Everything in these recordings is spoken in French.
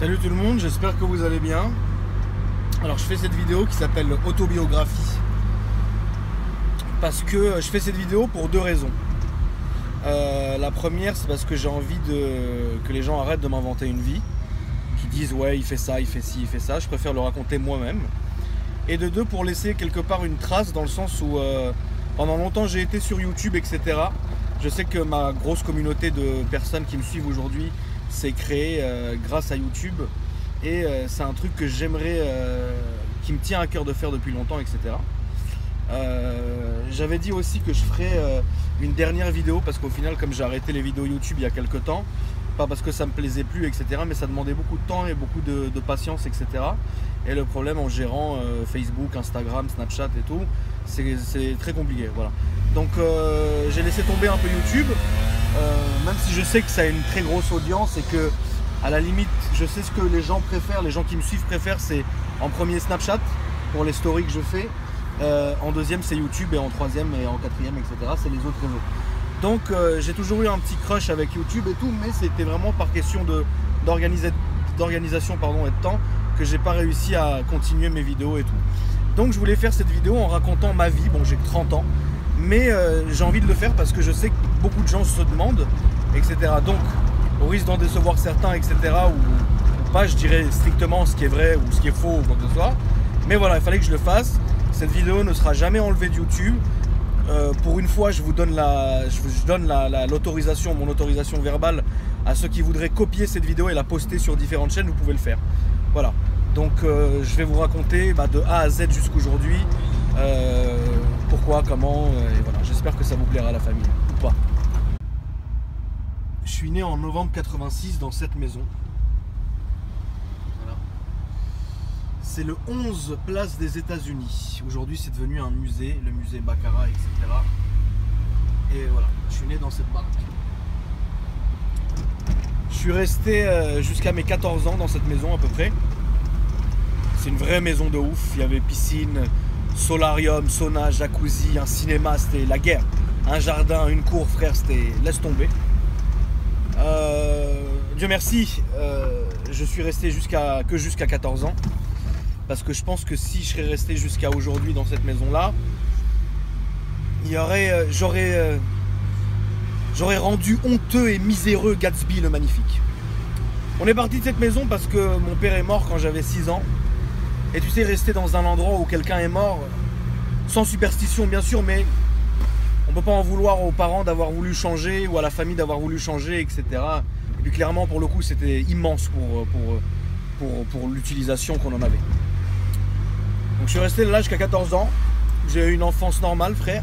Salut tout le monde, j'espère que vous allez bien. Alors je fais cette vidéo qui s'appelle autobiographie parce que je fais cette vidéo pour deux raisons. La première, c'est parce que j'ai envie que les gens arrêtent de m'inventer une vie, qui disent ouais il fait ça, il fait ci, il fait ça. Je préfère le raconter moi-même. Et de deux, pour laisser quelque part une trace, dans le sens où pendant longtemps j'ai été sur YouTube, etc. Je sais que ma grosse communauté de personnes qui me suivent aujourd'hui s'est créée grâce à YouTube. Et c'est un truc que j'aimerais, qui me tient à cœur de faire depuis longtemps, etc. J'avais dit aussi que je ferais une dernière vidéo, parce qu'au final, comme j'ai arrêté les vidéos YouTube il y a quelques temps, pas parce que ça me plaisait plus, etc., mais ça demandait beaucoup de temps et beaucoup de patience, etc. Et le problème en gérant Facebook, Instagram, Snapchat et tout, c'est très compliqué, voilà. Donc j'ai laissé tomber un peu YouTube, même si je sais que ça a une très grosse audience et que à la limite, je sais ce que les gens préfèrent, les gens qui me suivent préfèrent, c'est en premier Snapchat pour les stories que je fais, en deuxième c'est YouTube et en troisième et en quatrième, etc. c'est les autres réseaux. Donc j'ai toujours eu un petit crush avec YouTube et tout, mais c'était vraiment par question d'organisation et de temps que j'ai pas réussi à continuer mes vidéos et tout. Donc je voulais faire cette vidéo en racontant ma vie. Bon, j'ai que 30 ans, mais j'ai envie de le faire parce que je sais que beaucoup de gens se demandent, etc. Donc au risque d'en décevoir certains, etc. ou pas, je dirais strictement ce qui est vrai ou ce qui est faux ou quoi que ce soit. Mais voilà, il fallait que je le fasse. Cette vidéo ne sera jamais enlevée de YouTube. Pour une fois, je donne l'autorisation, mon autorisation verbale à ceux qui voudraient copier cette vidéo et la poster sur différentes chaînes, vous pouvez le faire. Voilà. Donc je vais vous raconter de A à Z jusqu'aujourd'hui pourquoi, comment, et voilà. J'espère que ça vous plaira, la famille, ou pas. Je suis né en novembre 86 dans cette maison. Voilà. C'est le 11 place des États-Unis. Aujourd'hui, c'est devenu un musée, le musée Baccarat, etc. Et voilà, je suis né dans cette baraque. Je suis resté jusqu'à mes 14 ans dans cette maison à peu près. C'est une vraie maison de ouf. Il y avait piscine, solarium, sauna, jacuzzi, un cinéma, c'était la guerre. Un jardin, une cour, frère, c'était laisse tomber. Dieu merci, je suis resté jusqu'à 14 ans. Parce que je pense que si je serais resté jusqu'à aujourd'hui dans cette maison-là, j'aurais rendu honteux et miséreux Gatsby le Magnifique. On est parti de cette maison parce que mon père est mort quand j'avais 6 ans. Et tu sais, rester dans un endroit où quelqu'un est mort, sans superstition bien sûr, mais on ne peut pas en vouloir aux parents d'avoir voulu changer ou à la famille d'avoir voulu changer, etc. Et puis clairement, pour le coup, c'était immense pour l'utilisation qu'on en avait. Donc je suis resté là jusqu'à 14 ans. J'ai eu une enfance normale, frère.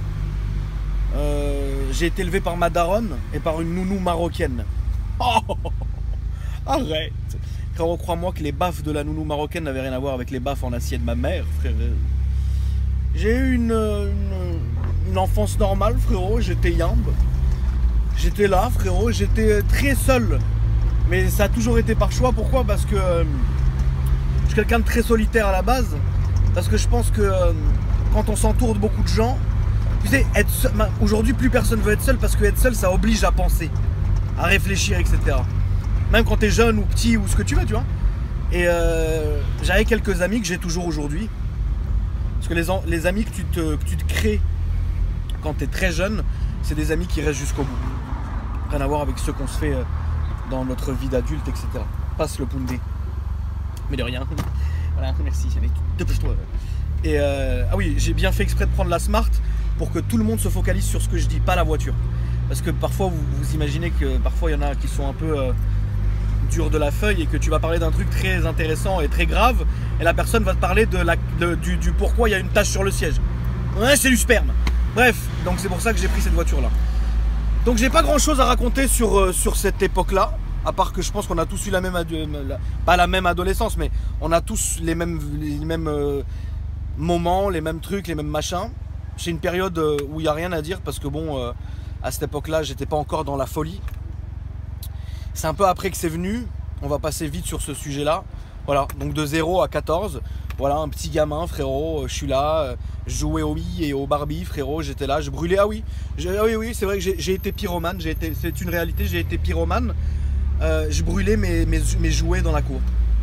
J'ai été élevé par ma daronne et par une nounou marocaine. Oh, arrête! Frérot, crois-moi que les baffes de la nounou marocaine n'avaient rien à voir avec les baffes en acier de ma mère, frère. J'ai eu une enfance normale, frérot. J'étais yambe. J'étais là, frérot. J'étais très seul. Mais ça a toujours été par choix. Pourquoi? Parce que je suis quelqu'un de très solitaire à la base. Parce que je pense que quand on s'entoure de beaucoup de gens, tu sais, aujourd'hui plus personne veut être seul parce que être seul ça oblige à penser, à réfléchir, etc. Même quand tu es jeune ou petit ou ce que tu veux, tu vois. Et j'avais quelques amis que j'ai toujours aujourd'hui. Parce que les amis que tu te crées quand tu es très jeune, c'est des amis qui restent jusqu'au bout. Rien à voir avec ceux qu'on se fait dans notre vie d'adulte, etc. Passe le Poundé. Mais de rien. Voilà, merci. Allez, dépêche-toi. Et ah oui, j'ai bien fait exprès de prendre la Smart pour que tout le monde se focalise sur ce que je dis, pas la voiture. Parce que parfois, vous imaginez que parfois il y en a qui sont un peu durs de la feuille et que tu vas parler d'un truc très intéressant et très grave et la personne va te parler du pourquoi il y a une tache sur le siège. Ouais, c'est du sperme. Bref, donc c'est pour ça que j'ai pris cette voiture-là. Donc j'ai pas grand-chose à raconter sur cette époque-là. À part que je pense qu'on a tous eu la même, pas la même adolescence, mais on a tous les mêmes moments, les mêmes trucs, les mêmes machins. C'est une période où il n'y a rien à dire parce que bon, à cette époque-là, j'étais pas encore dans la folie. C'est un peu après que c'est venu. On va passer vite sur ce sujet-là. Voilà, donc de 0 à 14. Voilà, un petit gamin, frérot. Je suis là. Je jouais au Wii et au Barbie, frérot. J'étais là, je brûlais. Ah oui, oui, c'est vrai que j'ai été pyromane. C'est une réalité, j'ai été pyromane. Je brûlais mes jouets dans la cour.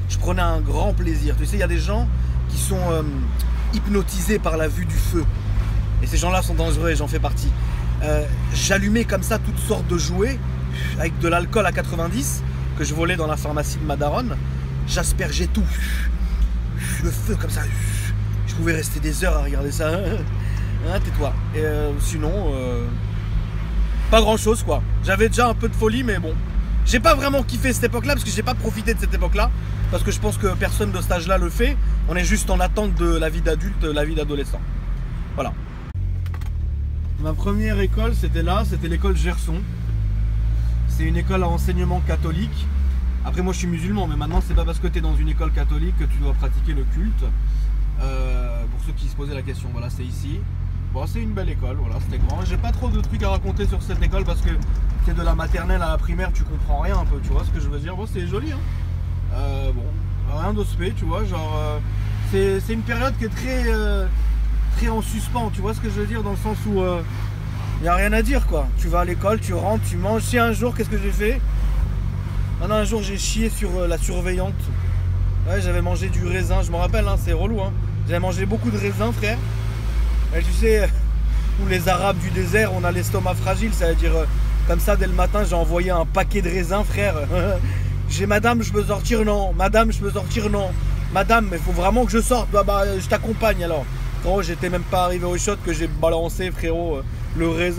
je prenais un grand plaisir. Tu sais, il y a des gens qui sont hypnotisés par la vue du feu. Et ces gens-là sont dangereux et j'en fais partie. J'allumais comme ça toutes sortes de jouets avec de l'alcool à 90 que je volais dans la pharmacie de ma daronne. J'aspergeais tout. Le feu comme ça. Je pouvais rester des heures à regarder ça. Hein, tais-toi. Et sinon, pas grand-chose quoi. J'avais déjà un peu de folie, mais bon. J'ai pas vraiment kiffé cette époque-là parce que j'ai pas profité de cette époque-là. Parce que je pense que personne de cet âge-là le fait. On est juste en attente de la vie d'adulte, la vie d'adolescent. Voilà. Ma première école, c'était là, c'était l'école Gerson. C'est une école à enseignement catholique. Après, moi je suis musulman, mais maintenant c'est pas parce que tu es dans une école catholique que tu dois pratiquer le culte. Pour ceux qui se posaient la question, voilà, c'est ici. Bon, c'est une belle école, voilà, c'était grand. J'ai pas trop de trucs à raconter sur cette école parce que c'est de la maternelle à la primaire, tu comprends rien un peu, tu vois ce que je veux dire. Bon, c'est joli, hein. Bon, rien de spé, tu vois, genre, c'est une période qui est très en suspens, tu vois ce que je veux dire, dans le sens où il n'y a rien à dire, quoi. Tu vas à l'école, tu rentres, tu manges. Si un jour, qu'est-ce que j'ai fait? Un jour, j'ai chié sur la surveillante. Ouais, j'avais mangé du raisin, je me rappelle, hein, c'est relou, hein. J'avais mangé beaucoup de raisin, frère. Et tu sais, nous les Arabes du désert, on a l'estomac fragile, ça veut dire comme ça, dès le matin, j'ai envoyé un paquet de raisins, frère. J'ai madame, je peux sortir, non. Madame, je peux sortir, non. Madame, mais faut vraiment que je sorte, bah je t'accompagne alors. Frérot, j'étais même pas arrivé au shot que j'ai balancé, frérot, le raisin.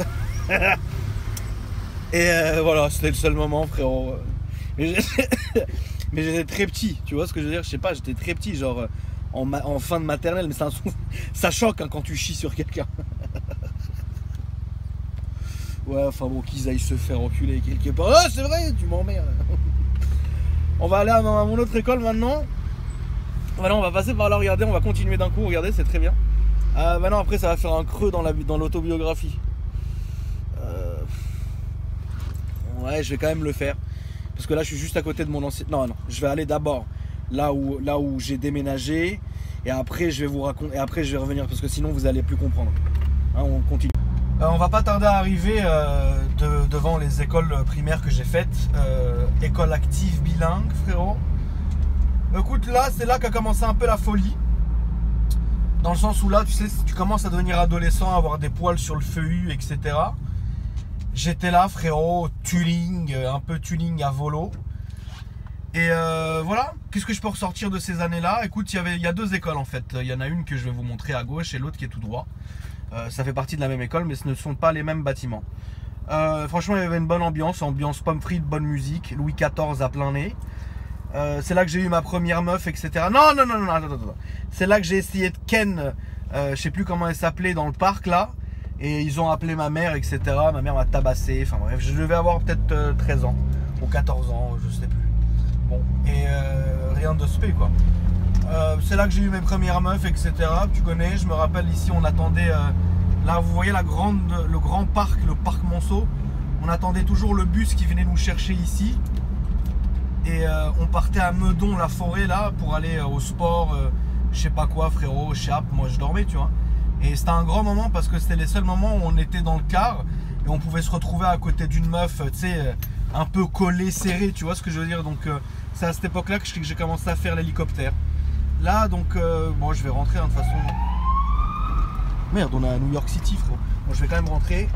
Et voilà, c'était le seul moment, frérot. Mais j'étais très petit, tu vois ce que je veux dire? Je sais pas, j'étais très petit, genre en fin de maternelle, mais ça choque hein, quand tu chies sur quelqu'un. Ouais, enfin bon, qu'ils aillent se faire enculer quelque part. Ah, c'est vrai, tu m'emmerdes. On va aller à mon autre école maintenant. Voilà, on va passer par là, regardez, on va continuer d'un coup, regardez, c'est très bien. Maintenant, après, ça va faire un creux dans l'autobiographie. Ouais, je vais quand même le faire. Parce que là, je suis juste à côté de mon ancien... Non, je vais aller d'abord là où j'ai déménagé. Et après, je vais vous raconter... Et après, je vais revenir, parce que sinon, vous n'allez plus comprendre. Hein, on continue. On va pas tarder à arriver devant les écoles primaires que j'ai faites. École active bilingue, frérot. Écoute, là, c'est là qu'a commencé un peu la folie. Dans le sens où là, tu sais, tu commences à devenir adolescent, à avoir des poils sur le feuillu, etc. J'étais là, frérot, tuning, un peu tuning à volo. Et voilà, qu'est-ce que je peux ressortir de ces années-là? Écoute, il y a deux écoles en fait. Il y en a une que je vais vous montrer à gauche et l'autre qui est tout droit. Ça fait partie de la même école, mais ce ne sont pas les mêmes bâtiments. Franchement, il y avait une bonne ambiance pomme frite, bonne musique, Louis XIV à plein nez. C'est là que j'ai eu ma première meuf, etc. Non, attends. C'est là que j'ai essayé de ken, je sais plus comment elle s'appelait, dans le parc là. Et ils ont appelé ma mère, etc. Ma mère m'a tabassé. Enfin bref, je devais avoir peut-être 13 ans ou 14 ans, je sais plus. Bon, et rien de spé quoi. C'est là que j'ai eu mes premières meufs, etc. Tu connais, je me rappelle ici, on attendait. Là, vous voyez le grand parc, le parc Monceau. On attendait toujours le bus qui venait nous chercher ici. Et on partait à Meudon, la forêt là, pour aller au sport, je sais pas quoi, frérot, chape. Moi je dormais, tu vois. Et c'était un grand moment parce que c'était les seuls moments où on était dans le car et on pouvait se retrouver à côté d'une meuf, tu sais, un peu collée, serrée, tu vois ce que je veux dire. Donc c'est à cette époque-là que j'ai commencé à faire l'hélicoptère. Là, donc, bon, je vais rentrer hein, de toute façon. Merde, on est à New York City, frérot. Bon, je vais quand même rentrer.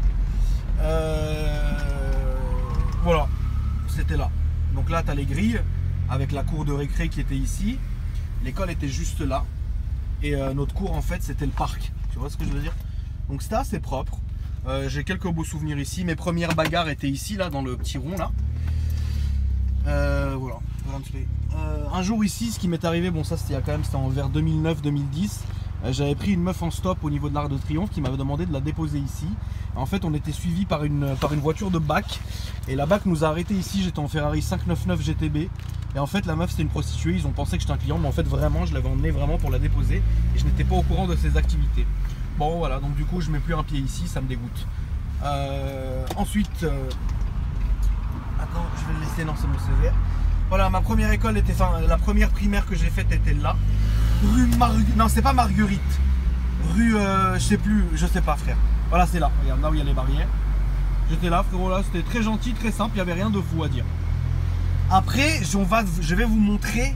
Voilà, c'était là. Donc là, tu as les grilles avec la cour de récré qui était ici. L'école était juste là. Et notre cours, en fait, c'était le parc. Tu vois ce que je veux dire? Donc c'était assez propre. J'ai quelques beaux souvenirs ici. Mes premières bagarres étaient ici, là, dans le petit rond, là. Voilà. Un jour ici, ce qui m'est arrivé, bon ça c'était vers 2009-2010. J'avais pris une meuf en stop au niveau de l'Arc de Triomphe qui m'avait demandé de la déposer ici. En fait, on était suivi par une voiture de BAC. Et la BAC nous a arrêtés ici. J'étais en Ferrari 599 GTB. Et en fait, la meuf c'était une prostituée. Ils ont pensé que j'étais un client, mais en fait vraiment, je l'avais emmenée vraiment pour la déposer. Et je n'étais pas au courant de ses activités. Bon voilà, donc du coup, je mets plus un pied ici, ça me dégoûte. Ensuite, attends, je vais le laisser. Non, c'est mon sévère. Voilà, ma première école était, la première primaire que j'ai faite était là. Non, c'est pas Marguerite. Rue, je sais pas, frère. Voilà, c'est là. Regarde, là où il y a les barrières. J'étais là, frérot, là. C'était très gentil, très simple. Il n'y avait rien de fou à dire. Après, je vais vous montrer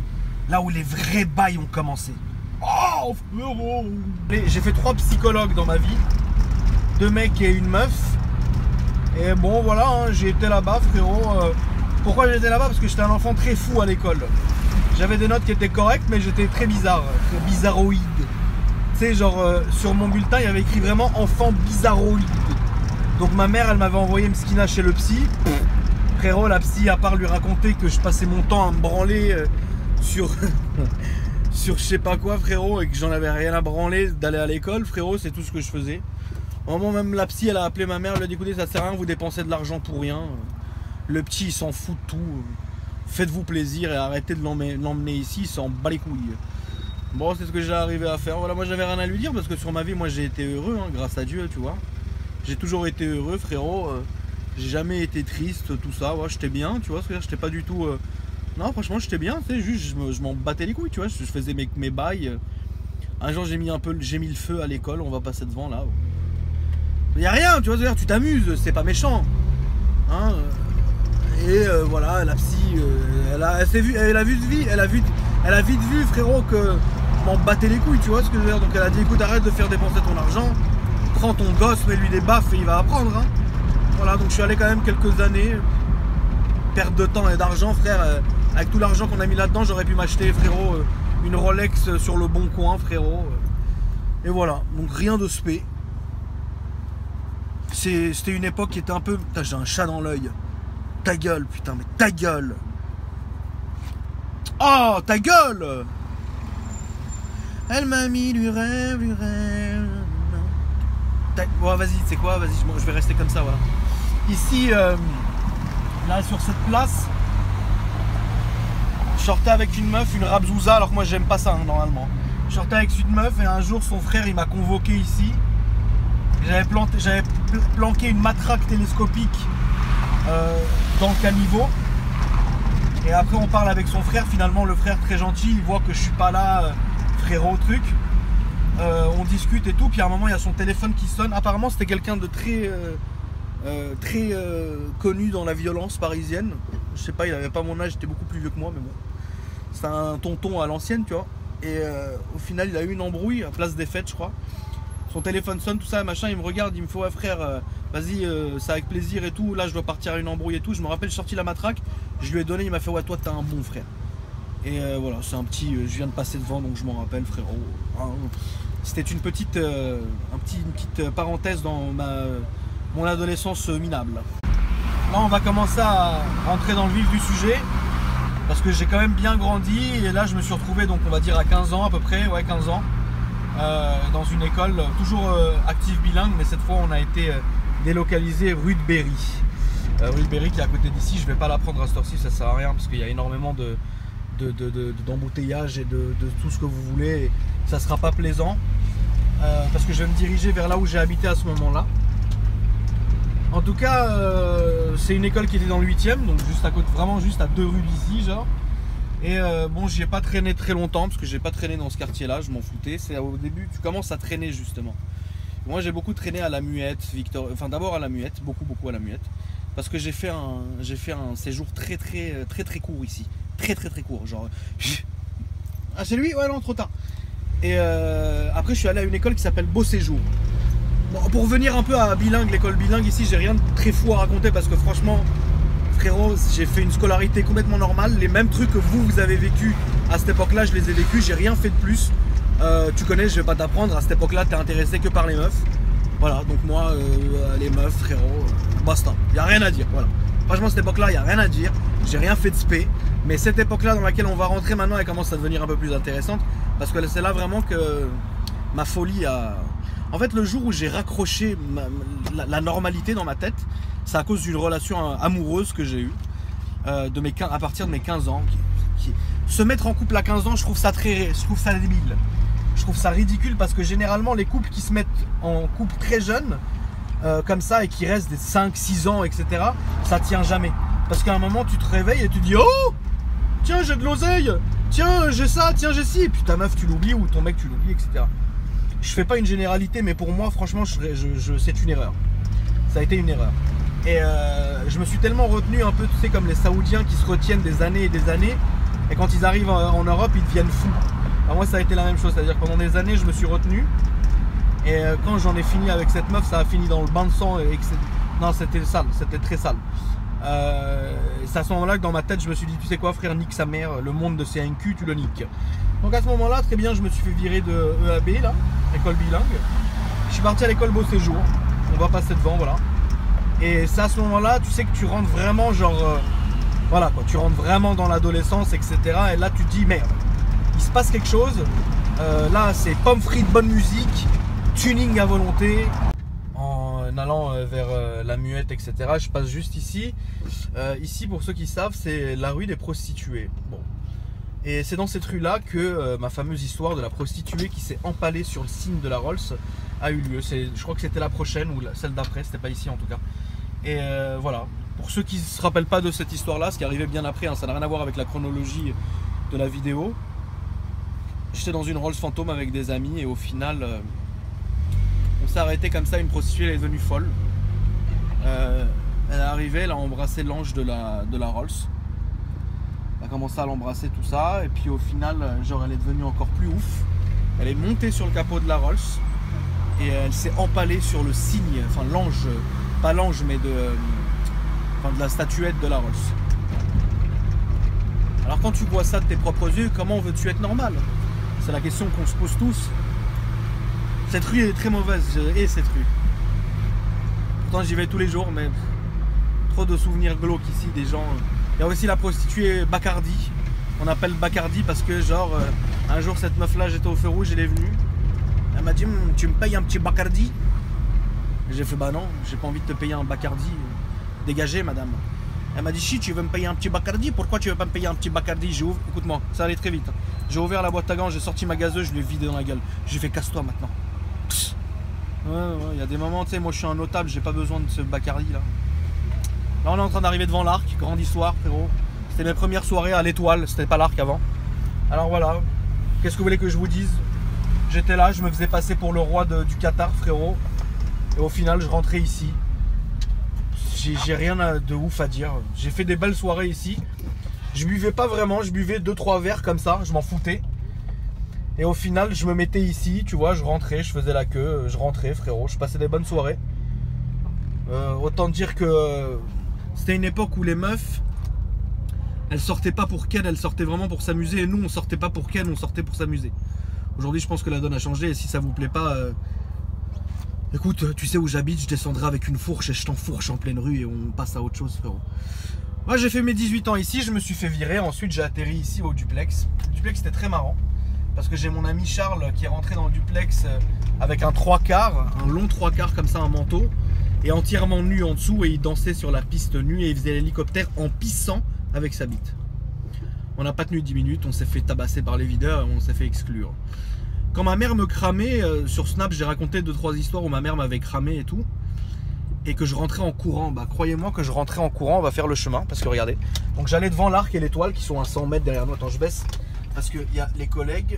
là où les vrais bails ont commencé. Oh frérot. J'ai fait 3 psychologues dans ma vie, 2 mecs et une meuf. Et bon voilà, hein, j'ai été là-bas frérot. Pourquoi j'étais là-bas? Parce que j'étais un enfant très fou à l'école. J'avais des notes qui étaient correctes, mais j'étais très bizarre, très bizarroïde. Tu sais, genre sur mon bulletin, il y avait écrit vraiment enfant bizarroïde. Donc ma mère, elle m'avait envoyé Mskina chez le psy. Frérot, la psy, à part lui raconter que je passais mon temps à me branler sur sur je sais pas quoi, frérot, et que j'en avais rien à branler d'aller à l'école, frérot, c'est tout ce que je faisais. Au moment même, la psy, elle a appelé ma mère, elle a dit écoutez, ça sert à rien, vous dépensez de l'argent pour rien. Le petit, il s'en fout de tout. Faites-vous plaisir et arrêtez de l'emmener ici, il s'en bat les couilles. Bon, c'est ce que j'ai arrivé à faire. Voilà, moi j'avais rien à lui dire parce que sur ma vie, moi j'ai été heureux, hein, grâce à Dieu, tu vois. J'ai toujours été heureux, frérot. J'ai jamais été triste, tout ça. Ouais, j'étais bien, tu vois. J'étais pas du tout. Non, franchement, j'étais bien. Tu sais, juste, je m'en battais les couilles, tu vois. Je faisais mes bails. Un jour, j'ai mis le feu à l'école. On va passer devant là. Y a rien, tu vois. Tu t'amuses, c'est pas méchant. Hein. Et voilà, la psy, elle a vite vu, frérot, que je m'en battais les couilles, tu vois ce que je veux dire. Donc elle a dit écoute, arrête de faire dépenser ton argent, prends ton gosse, mets-lui des baffes et il va apprendre. Hein. Voilà, donc je suis allé quand même quelques années, perte de temps et d'argent, frère. Avec tout l'argent qu'on a mis là-dedans, j'aurais pu m'acheter, frérot, une Rolex sur le bon coin, frérot. Et voilà, donc rien de spé. C'était une époque qui était un peu... Putain, j'ai un chat dans l'œil. Ta gueule, putain, mais ta gueule. Oh, ta gueule. Elle m'a mis du rêve, du rêve. Bon, vas-y, c'est quoi? Vas-y, je vais rester comme ça, voilà. Ici, là, sur cette place, je sortais avec une meuf, une rabzouza, alors que moi, j'aime pas ça, hein, normalement. Je sortais avec une meuf et un jour, son frère, il m'a convoqué ici. J'avais planqué une matraque télescopique dans le caniveau. Et après on parle avec son frère, finalement le frère très gentil, il voit que je suis pas là, frérot truc. On discute et tout, puis à un moment il y a son téléphone qui sonne. Apparemment c'était quelqu'un de très connu dans la violence parisienne. Je sais pas, il avait pas mon âge, il était beaucoup plus vieux que moi, mais bon. C'est un tonton à l'ancienne, tu vois. Et au final il a eu une embrouille à Place des Fêtes, je crois. Son téléphone sonne, tout ça, machin, il me regarde, il me fait ouais frère, vas-y, c'est avec plaisir et tout, là je dois partir à une embrouille et tout. Je me rappelle, je suis sorti la matraque, je lui ai donné, il m'a fait ouais toi t'es un bon frère. Et voilà, c'est un petit, je viens de passer devant donc je m'en rappelle frérot. Hein. C'était une petite parenthèse dans mon adolescence minable. Là on va commencer à rentrer dans le vif du sujet, parce que j'ai quand même bien grandi et là je me suis retrouvé donc on va dire à 15 ans à peu près, ouais 15 ans. Dans une école toujours active bilingue, mais cette fois on a été délocalisé rue de Berry. Rue de Berry qui est à côté d'ici, je vais pas la prendre à cette heure-ci, ça sert à rien parce qu'il y a énormément d'embouteillages et de tout ce que vous voulez, et ça sera pas plaisant parce que je vais me diriger vers là où j'ai habité à ce moment-là. En tout cas, c'est une école qui était dans le 8e, donc juste à côté, vraiment juste à 2 rues d'ici, genre. Et bon, j'y ai pas traîné très longtemps parce que j'ai pas traîné dans ce quartier-là, je m'en foutais. C'est au début, tu commences à traîner justement. Moi, j'ai beaucoup traîné à la Muette, enfin d'abord à la Muette, beaucoup à la Muette, parce que j'ai fait un séjour très court ici, très court, genre. Ah, c'est lui? Ouais, non, trop tard. Et après, je suis allé à une école qui s'appelle Beau Séjour. Bon, pour revenir un peu à bilingue, l'école bilingue ici, j'ai rien de très fou à raconter parce que franchement. Frérot, j'ai fait une scolarité complètement normale. Les mêmes trucs que vous avez vécu à cette époque-là, je les ai vécus. J'ai rien fait de plus. Tu connais, je vais pas t'apprendre. À cette époque-là, t'es intéressé que par les meufs. Voilà, donc moi, les meufs, frérot, basta. Y a rien à dire. Voilà. Franchement, cette époque-là, y a rien à dire. J'ai rien fait de spé. Mais cette époque-là dans laquelle on va rentrer maintenant, elle commence à devenir un peu plus intéressante. Parce que c'est là vraiment que ma folie a. En fait, le jour où j'ai raccroché la normalité dans ma tête, c'est à cause d'une relation amoureuse que j'ai eue à partir de mes 15 ans. Se mettre en couple à 15 ans, je trouve ça débile. Je trouve ça ridicule parce que généralement, les couples qui se mettent en couple très jeunes, comme ça, et qui restent des 5-6 ans, etc., ça tient jamais. Parce qu'à un moment, tu te réveilles et tu dis « Oh, tiens, j'ai de l'oseille, tiens, j'ai ça, tiens, j'ai ci », et puis ta meuf, tu l'oublies, ou ton mec, tu l'oublies, etc. Je fais pas une généralité, mais pour moi, franchement, c'est une erreur. Ça a été une erreur. Et je me suis tellement retenu un peu, tu sais, comme les Saoudiens qui se retiennent des années et des années. Et quand ils arrivent en Europe, ils deviennent fous. Alors moi, ça a été la même chose. C'est-à-dire pendant des années, je me suis retenu. Et quand j'en ai fini avec cette meuf, ça a fini dans le bain de sang. Non, c'était sale, c'était très sale. C'est à ce moment-là que dans ma tête, je me suis dit, tu sais quoi, frère, nique sa mère, le monde de CNQ, tu le niques. Donc à ce moment-là, très bien, je me suis fait virer de EAB, là, école bilingue. Je suis parti à l'école Beau Séjour. On va passer devant, voilà. Et c'est à ce moment-là, tu sais que tu rentres vraiment, genre, voilà quoi, tu rentres vraiment dans l'adolescence, etc. Et là, tu te dis, merde, il se passe quelque chose. Là, c'est pommes frites, bonne musique, tuning à volonté. En allant vers la Muette, etc. Je passe juste ici. Ici, pour ceux qui savent, c'est la rue des prostituées. Bon. Et c'est dans cette rue-là que ma fameuse histoire de la prostituée qui s'est empalée sur le signe de la Rolls a eu lieu. Je crois que c'était la prochaine ou celle d'après, c'était pas ici en tout cas. Et voilà. Pour ceux qui ne se rappellent pas de cette histoire-là, ce qui arrivait bien après, hein, ça n'a rien à voir avec la chronologie de la vidéo. J'étais dans une Rolls fantôme avec des amis et au final... on s'est arrêté comme ça, une prostituée elle est devenue folle. Elle est arrivée, elle a embrassé l'ange de la Rolls. Elle a commencé à l'embrasser, tout ça. Et puis au final, genre elle est devenue encore plus ouf. Elle est montée sur le capot de la Rolls. Et elle s'est empalée sur le signe, enfin l'ange, pas l'ange mais de la statuette de la Rolls. Alors quand tu vois ça de tes propres yeux, comment veux-tu être normal? C'est la question qu'on se pose tous. Cette rue est très mauvaise, je hais cette rue. Pourtant j'y vais tous les jours, mais trop de souvenirs glauques ici, des gens. Il y a aussi la prostituée Bacardi. On appelle Bacardi parce que genre un jour cette meuf là, j'étais au feu rouge, elle est venue. Elle m'a dit, tu me payes un petit Bacardi? J'ai fait, bah non, j'ai pas envie de te payer un Bacardi. Dégagez madame. Elle m'a dit, si tu veux me payer un petit Bacardi, pourquoi tu veux pas me payer un petit Bacardi? Écoute-moi, ça allait très vite. J'ai ouvert la boîte à gants, j'ai sorti ma gazeuse, je l'ai vidé dans la gueule. J'ai fait, casse-toi maintenant. Ouais, il y a des moments, tu sais, moi je suis un notable, j'ai pas besoin de ce Bacardi là. Là on est en train d'arriver devant l'Arc, grande histoire frérot. C'était mes premières soirées à l'Étoile, c'était pas l'Arc avant. Alors voilà, qu'est-ce que vous voulez que je vous dise? J'étais là, je me faisais passer pour le roi du Qatar frérot. Et au final je rentrais ici. J'ai rien de ouf à dire. J'ai fait des belles soirées ici. Je buvais pas vraiment, je buvais 2-3 verres comme ça, je m'en foutais. Et au final, je me mettais ici, tu vois, je rentrais, je faisais la queue, je rentrais, frérot, je passais des bonnes soirées. Autant dire que c'était une époque où les meufs, elles sortaient pas pour Ken, elles sortaient vraiment pour s'amuser. Et nous, on sortait pas pour Ken, on sortait pour s'amuser. Aujourd'hui, je pense que la donne a changé. Et si ça vous plaît pas, écoute, tu sais où j'habite, je descendrai avec une fourche et je t'enfourche en pleine rue et on passe à autre chose, frérot. Moi, j'ai fait mes 18 ans ici, je me suis fait virer. Ensuite, j'ai atterri ici au duplex. Le duplex, c'était très marrant. Parce que j'ai mon ami Charles qui est rentré dans le duplex avec un 3/4, un long 3/4 comme ça, un manteau, et entièrement nu en dessous, et il dansait sur la piste nue et il faisait l'hélicoptère en pissant avec sa bite. On n'a pas tenu 10 minutes, on s'est fait tabasser par les videurs et on s'est fait exclure. Quand ma mère me cramait, sur Snap, j'ai raconté 2-3 histoires où ma mère m'avait cramé et tout, et que je rentrais en courant. Bah croyez-moi que je rentrais en courant, on va faire le chemin, parce que regardez. Donc j'allais devant l'Arc et l'Étoile qui sont à 100 mètres derrière nous. Attends, je baisse. Parce qu'il y a les collègues.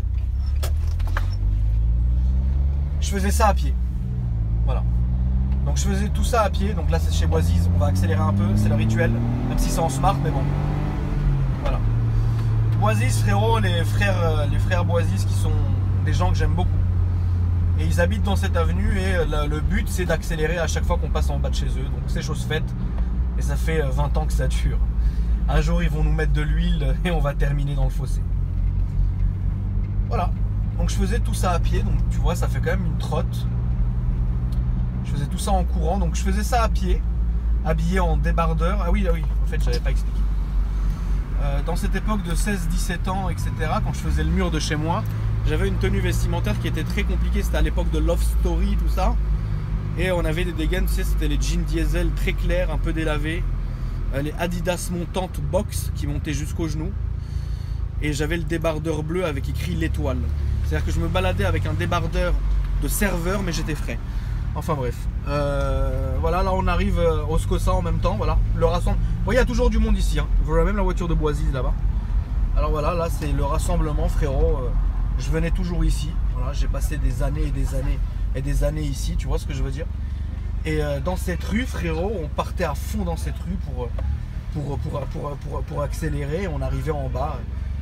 Je faisais ça à pied. Voilà. Donc je faisais tout ça à pied. Donc là c'est chez Boisiz. On va accélérer un peu. C'est le rituel. Même si c'est en smart, mais bon. Voilà. Boisiz, frérot, les frères Boisiz qui sont des gens que j'aime beaucoup. Et ils habitent dans cette avenue. Et le but c'est d'accélérer à chaque fois qu'on passe en bas de chez eux. Donc c'est chose faite. Et ça fait 20 ans que ça dure. Un jour ils vont nous mettre de l'huile et on va terminer dans le fossé. Voilà, donc je faisais tout ça à pied, donc tu vois ça fait quand même une trotte. Je faisais tout ça en courant, donc je faisais ça à pied, habillé en débardeur. Ah oui, en fait j'avais pas expliqué. Dans cette époque de 16-17 ans, etc., quand je faisais le mur de chez moi, j'avais une tenue vestimentaire qui était très compliquée. C'était à l'époque de Love Story, tout ça. Et on avait des dégaines, tu sais, c'était les jeans diesel très clairs, un peu délavés. Les Adidas montantes box qui montaient jusqu'aux genoux. Et j'avais le débardeur bleu avec écrit l'Étoile. C'est-à-dire que je me baladais avec un débardeur de serveur, mais j'étais frais. Enfin bref. Voilà, là on arrive au SCOSA en même temps. Voilà, le rassemblement. Vous voyez, il y a toujours du monde ici. Hein. Je vois même la voiture de Boisiz là-bas. Alors voilà, là c'est le rassemblement, frérot. Je venais toujours ici. Voilà, j'ai passé des années et des années et des années ici. Tu vois ce que je veux dire? Et dans cette rue, frérot, on partait à fond dans cette rue pour accélérer. On arrivait en bas.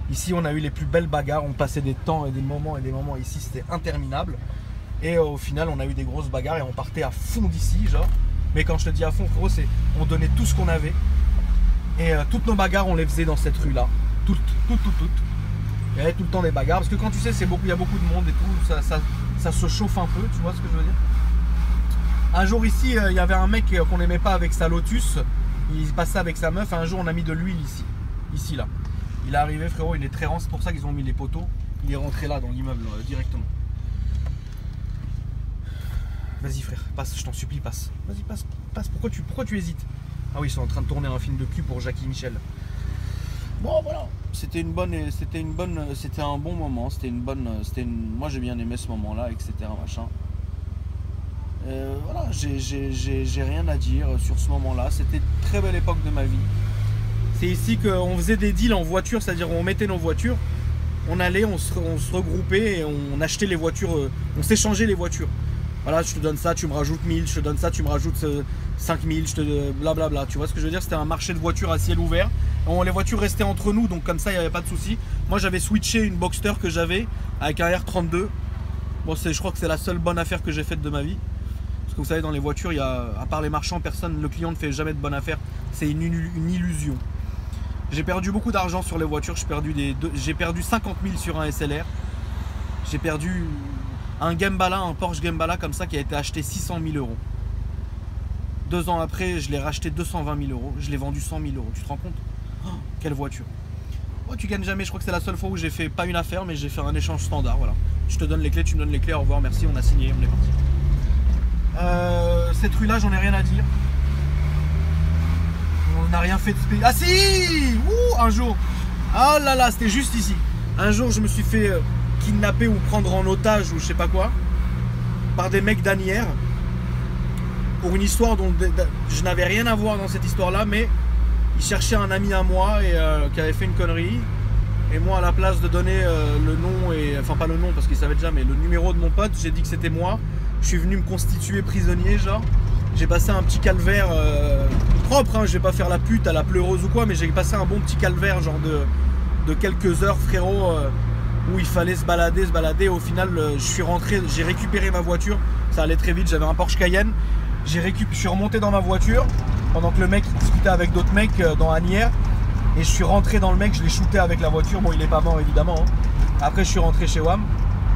Ici, on a eu les plus belles bagarres. On passait des temps et des moments ici. C'était interminable. Et au final, on a eu des grosses bagarres et on partait à fond d'ici, genre. Mais quand je te dis à fond, frérot, c'est on donnait tout ce qu'on avait. Et toutes nos bagarres, on les faisait dans cette rue-là. Toutes. Il y avait tout le temps des bagarres. Parce que quand tu sais, il y a beaucoup de monde et tout, ça se chauffe un peu, tu vois ce que je veux dire. Un jour ici, il y avait un mec qu'on n'aimait pas avec sa Lotus. Il passait avec sa meuf. Un jour, on a mis de l'huile ici, là. Il est arrivé, frérot, il est très rang. C'est pour ça qu'ils ont mis les poteaux. Il est rentré là, dans l'immeuble, directement. Vas-y, frère, passe, je t'en supplie, passe. Vas-y, passe. Pourquoi tu hésites? Ah oui, ils sont en train de tourner un film de cul pour Jackie Michel. Bon, voilà. C'était un bon moment. Moi, j'ai bien aimé ce moment-là, etc. Machin. Voilà, j'ai rien à dire sur ce moment-là. C'était une très belle époque de ma vie. C'est ici qu'on faisait des deals en voiture, c'est-à-dire on mettait nos voitures, on allait, on se regroupait et on achetait les voitures, on s'échangeait les voitures. Voilà, je te donne ça, tu me rajoutes 1000, je te donne ça, tu me rajoutes 5000, blablabla. Tu vois ce que je veux dire? C'était un marché de voitures à ciel ouvert. Les voitures restaient entre nous, donc comme ça, il n'y avait pas de souci. Moi, j'avais switché une Boxster que j'avais avec un R32. Bon, je crois que c'est la seule bonne affaire que j'ai faite de ma vie. Parce que vous savez, dans les voitures, à part les marchands, le client ne fait jamais de bonne affaire. C'est une illusion. J'ai perdu beaucoup d'argent sur les voitures. J'ai perdu 50 000 sur un SLR. J'ai perdu un Porsche Gembala comme ça qui a été acheté 600 000 euros. 2 ans après, je l'ai racheté 220 000 euros. Je l'ai vendu 100 000 euros. Tu te rends compte? Oh, quelle voiture! Oh, tu gagnes jamais. Je crois que c'est la seule fois où j'ai fait pas une affaire, mais j'ai fait un échange standard. Voilà. Je te donne les clés, tu me donnes les clés. Au revoir, merci. On a signé, on est parti. Cette rue-là, j'en ai rien à dire. On n'a rien fait de spécial. Ah si! Ouh, un jour. Oh là là, c'était juste ici. Un jour, je me suis fait kidnapper ou prendre en otage ou je sais pas quoi par des mecs d'Anières pour une histoire dont je n'avais rien à voir dans cette histoire-là, mais ils cherchaient un ami à moi et qui avait fait une connerie. Et moi, à la place de donner le nom, enfin pas le nom parce qu'ils savaient déjà, mais le numéro de mon pote, j'ai dit que c'était moi. Je suis venu me constituer prisonnier, genre. J'ai passé un petit calvaire propre, hein, je vais pas faire la pute à la pleureuse ou quoi, mais j'ai passé un bon petit calvaire, genre de quelques heures, frérot, où il fallait se balader. Au final, je suis rentré, j'ai récupéré ma voiture, ça allait très vite, j'avais un Porsche Cayenne. Je suis remonté dans ma voiture pendant que le mec discutait avec d'autres mecs dans Asnières. Et je suis rentré dans le mec, je l'ai shooté avec la voiture. Bon, il est pas mort évidemment. Hein. Après, je suis rentré chez WAM.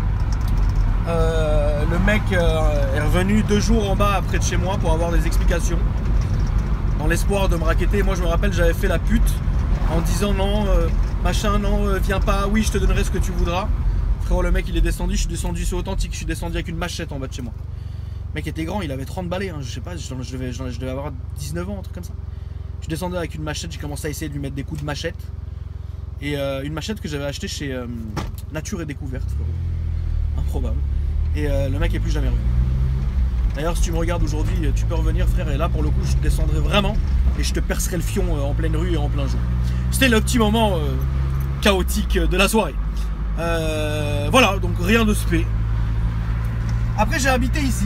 Le mec est revenu 2 jours en bas après de chez moi pour avoir des explications. Dans l'espoir de me racketter. Moi, je me rappelle, j'avais fait la pute en disant non, machin, non, viens pas, oui, je te donnerai ce que tu voudras. Frérot, le mec, il est descendu, je suis descendu, c'est authentique, je suis descendu avec une machette en bas de chez moi. Le mec était grand, il avait 30 balais, hein, je sais pas, je devais avoir 19 ans, un truc comme ça. Je descendais avec une machette, j'ai commencé à essayer de lui mettre des coups de machette. Et une machette que j'avais achetée chez Nature et Découverte, improbable. Et le mec est plus jamais revenu. D'ailleurs, si tu me regardes aujourd'hui, tu peux revenir, frère, et là pour le coup, je te descendrai vraiment et je te percerai le fion en pleine rue et en plein jour. C'était le petit moment chaotique de la soirée. Voilà, donc rien de spé. Après, j'ai habité ici.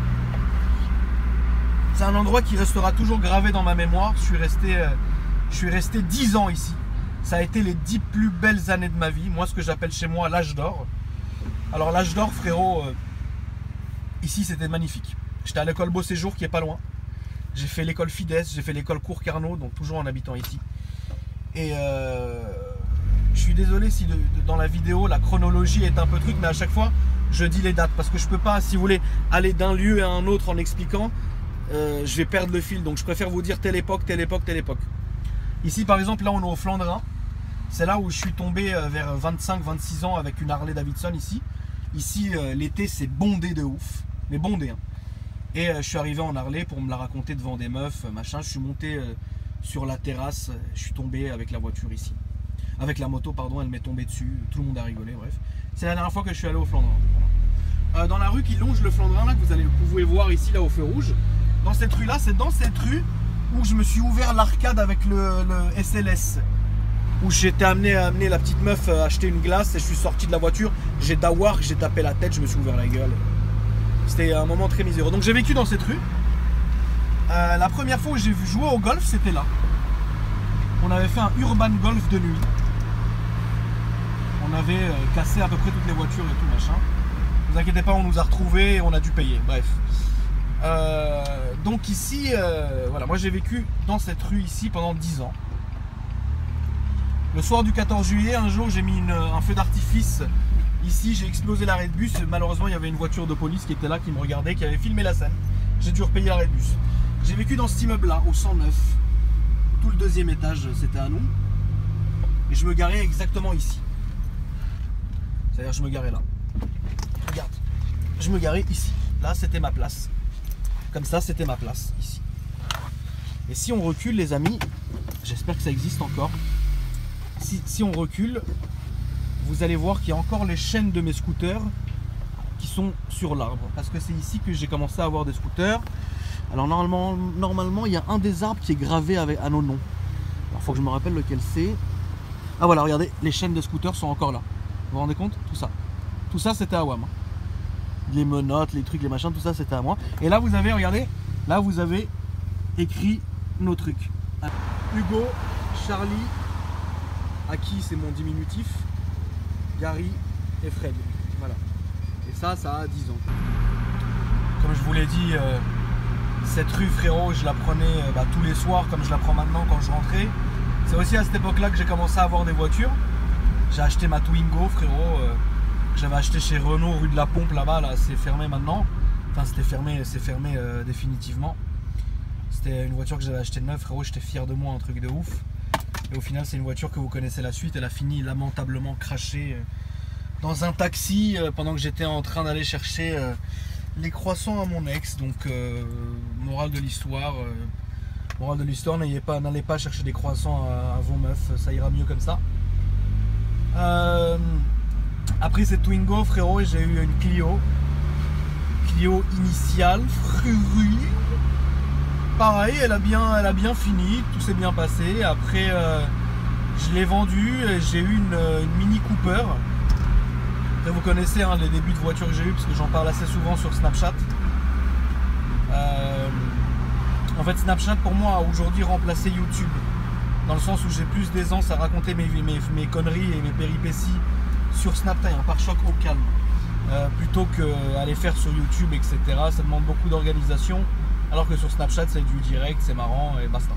C'est un endroit qui restera toujours gravé dans ma mémoire. Je suis resté 10 ans ici. Ça a été les 10 plus belles années de ma vie. Moi, ce que j'appelle chez moi l'âge d'or. Alors, l'âge d'or, frérot, ici, c'était magnifique. J'étais à l'école Beau Séjour, qui est pas loin. J'ai fait l'école Fides, j'ai fait l'école Cours Carnot, donc toujours en habitant ici. Et je suis désolé si dans la vidéo, la chronologie est un peu truc, mais à chaque fois, je dis les dates. Parce que je peux pas, si vous voulez, aller d'un lieu à un autre en expliquant. Je vais perdre le fil, donc je préfère vous dire telle époque, telle époque, telle époque. Ici par exemple, là on est au Flandrin. C'est là où je suis tombé vers 25-26 ans avec une Harley Davidson ici. Ici l'été c'est bondé de ouf, mais bondé hein. Et je suis arrivé en Harley pour me la raconter devant des meufs, machin. Je suis monté sur la terrasse, je suis tombé avec la voiture ici. Avec la moto pardon, elle m'est tombée dessus, tout le monde a rigolé, bref. C'est la dernière fois que je suis allé au Flandrin. Voilà. Dans la rue qui longe le Flandrin là, que vous pouvez voir ici là au feu rouge. Dans cette rue là, c'est dans cette rue où je me suis ouvert l'arcade avec le SLS. Où j'étais amené à amener la petite meuf acheter une glace et je suis sorti de la voiture. J'ai dawark, j'ai tapé la tête, je me suis ouvert la gueule. C'était un moment très miséreux. Donc j'ai vécu dans cette rue. La première fois où j'ai joué au golf, c'était là. On avait fait un urban golf de nuit. avait cassé à peu près toutes les voitures et tout machin. Ne vous inquiétez pas, on nous a retrouvés et on a dû payer. Bref. Donc ici, voilà, moi j'ai vécu dans cette rue ici pendant 10 ans. Le soir du 14 juillet, un jour j'ai mis un feu d'artifice. Ici j'ai explosé l'arrêt de bus. Malheureusement il y avait une voiture de police qui était là, qui me regardait, qui avait filmé la scène. J'ai dû repayer l'arrêt de bus. J'ai vécu dans cet immeuble là, au 109. Tout le deuxième étage c'était à nous. Et je me garais exactement ici. C'est-à-dire je me garais là. Regarde, je me garais ici. Là c'était ma place. Comme ça c'était ma place ici. Et si on recule les amis, j'espère que ça existe encore. Si on recule, vous allez voir qu'il y a encore les chaînes de mes scooters qui sont sur l'arbre. Parce que c'est ici que j'ai commencé à avoir des scooters. Alors normalement il y a un des arbres qui est gravé à nos noms. Alors il faut que je me rappelle lequel c'est. Ah voilà, regardez, les chaînes de scooters sont encore là. Vous vous rendez compte? Tout ça. Tout ça c'était à WAM. Les menottes, les trucs, les machins, tout ça c'était à moi. Et là vous avez, regardez, là vous avez écrit nos trucs. Hugo, Charlie, Aki c'est mon diminutif, Gary et Fred. Voilà. Et ça a 10 ans. Comme je vous l'ai dit, cette rue frérot, je la prenais tous les soirs comme je la prends maintenant quand je rentrais. C'est aussi à cette époque-là que j'ai commencé à avoir des voitures. J'ai acheté ma Twingo frérot. J'avais acheté chez Renault rue de la Pompe là-bas, là, c'est fermé maintenant. Enfin c'était fermé, c'est fermé définitivement. C'était une voiture que j'avais achetée neuve frérot, j'étais fier de moi, un truc de ouf. Et au final c'est une voiture que vous connaissez la suite, elle a fini lamentablement crashée dans un taxi pendant que j'étais en train d'aller chercher les croissants à mon ex. Donc morale de l'histoire, n'allez pas chercher des croissants à vos meufs, ça ira mieux comme ça. Après cette Twingo frérot, j'ai eu une Clio initiale, frérot. Pareil, elle a bien fini, tout s'est bien passé. Après je l'ai vendue, j'ai eu une Mini Cooper. Après, vous connaissez hein, les débuts de voiture que j'ai eu parce que j'en parle assez souvent sur Snapchat. En fait Snapchat pour moi a aujourd'hui remplacé YouTube. Dans le sens où j'ai plus d'aisance à raconter mes conneries et mes péripéties sur Snapchat, un pare-choc au calme. Plutôt qu'aller faire sur YouTube, etc. Ça demande beaucoup d'organisation. Alors que sur Snapchat, c'est du direct, c'est marrant et basta.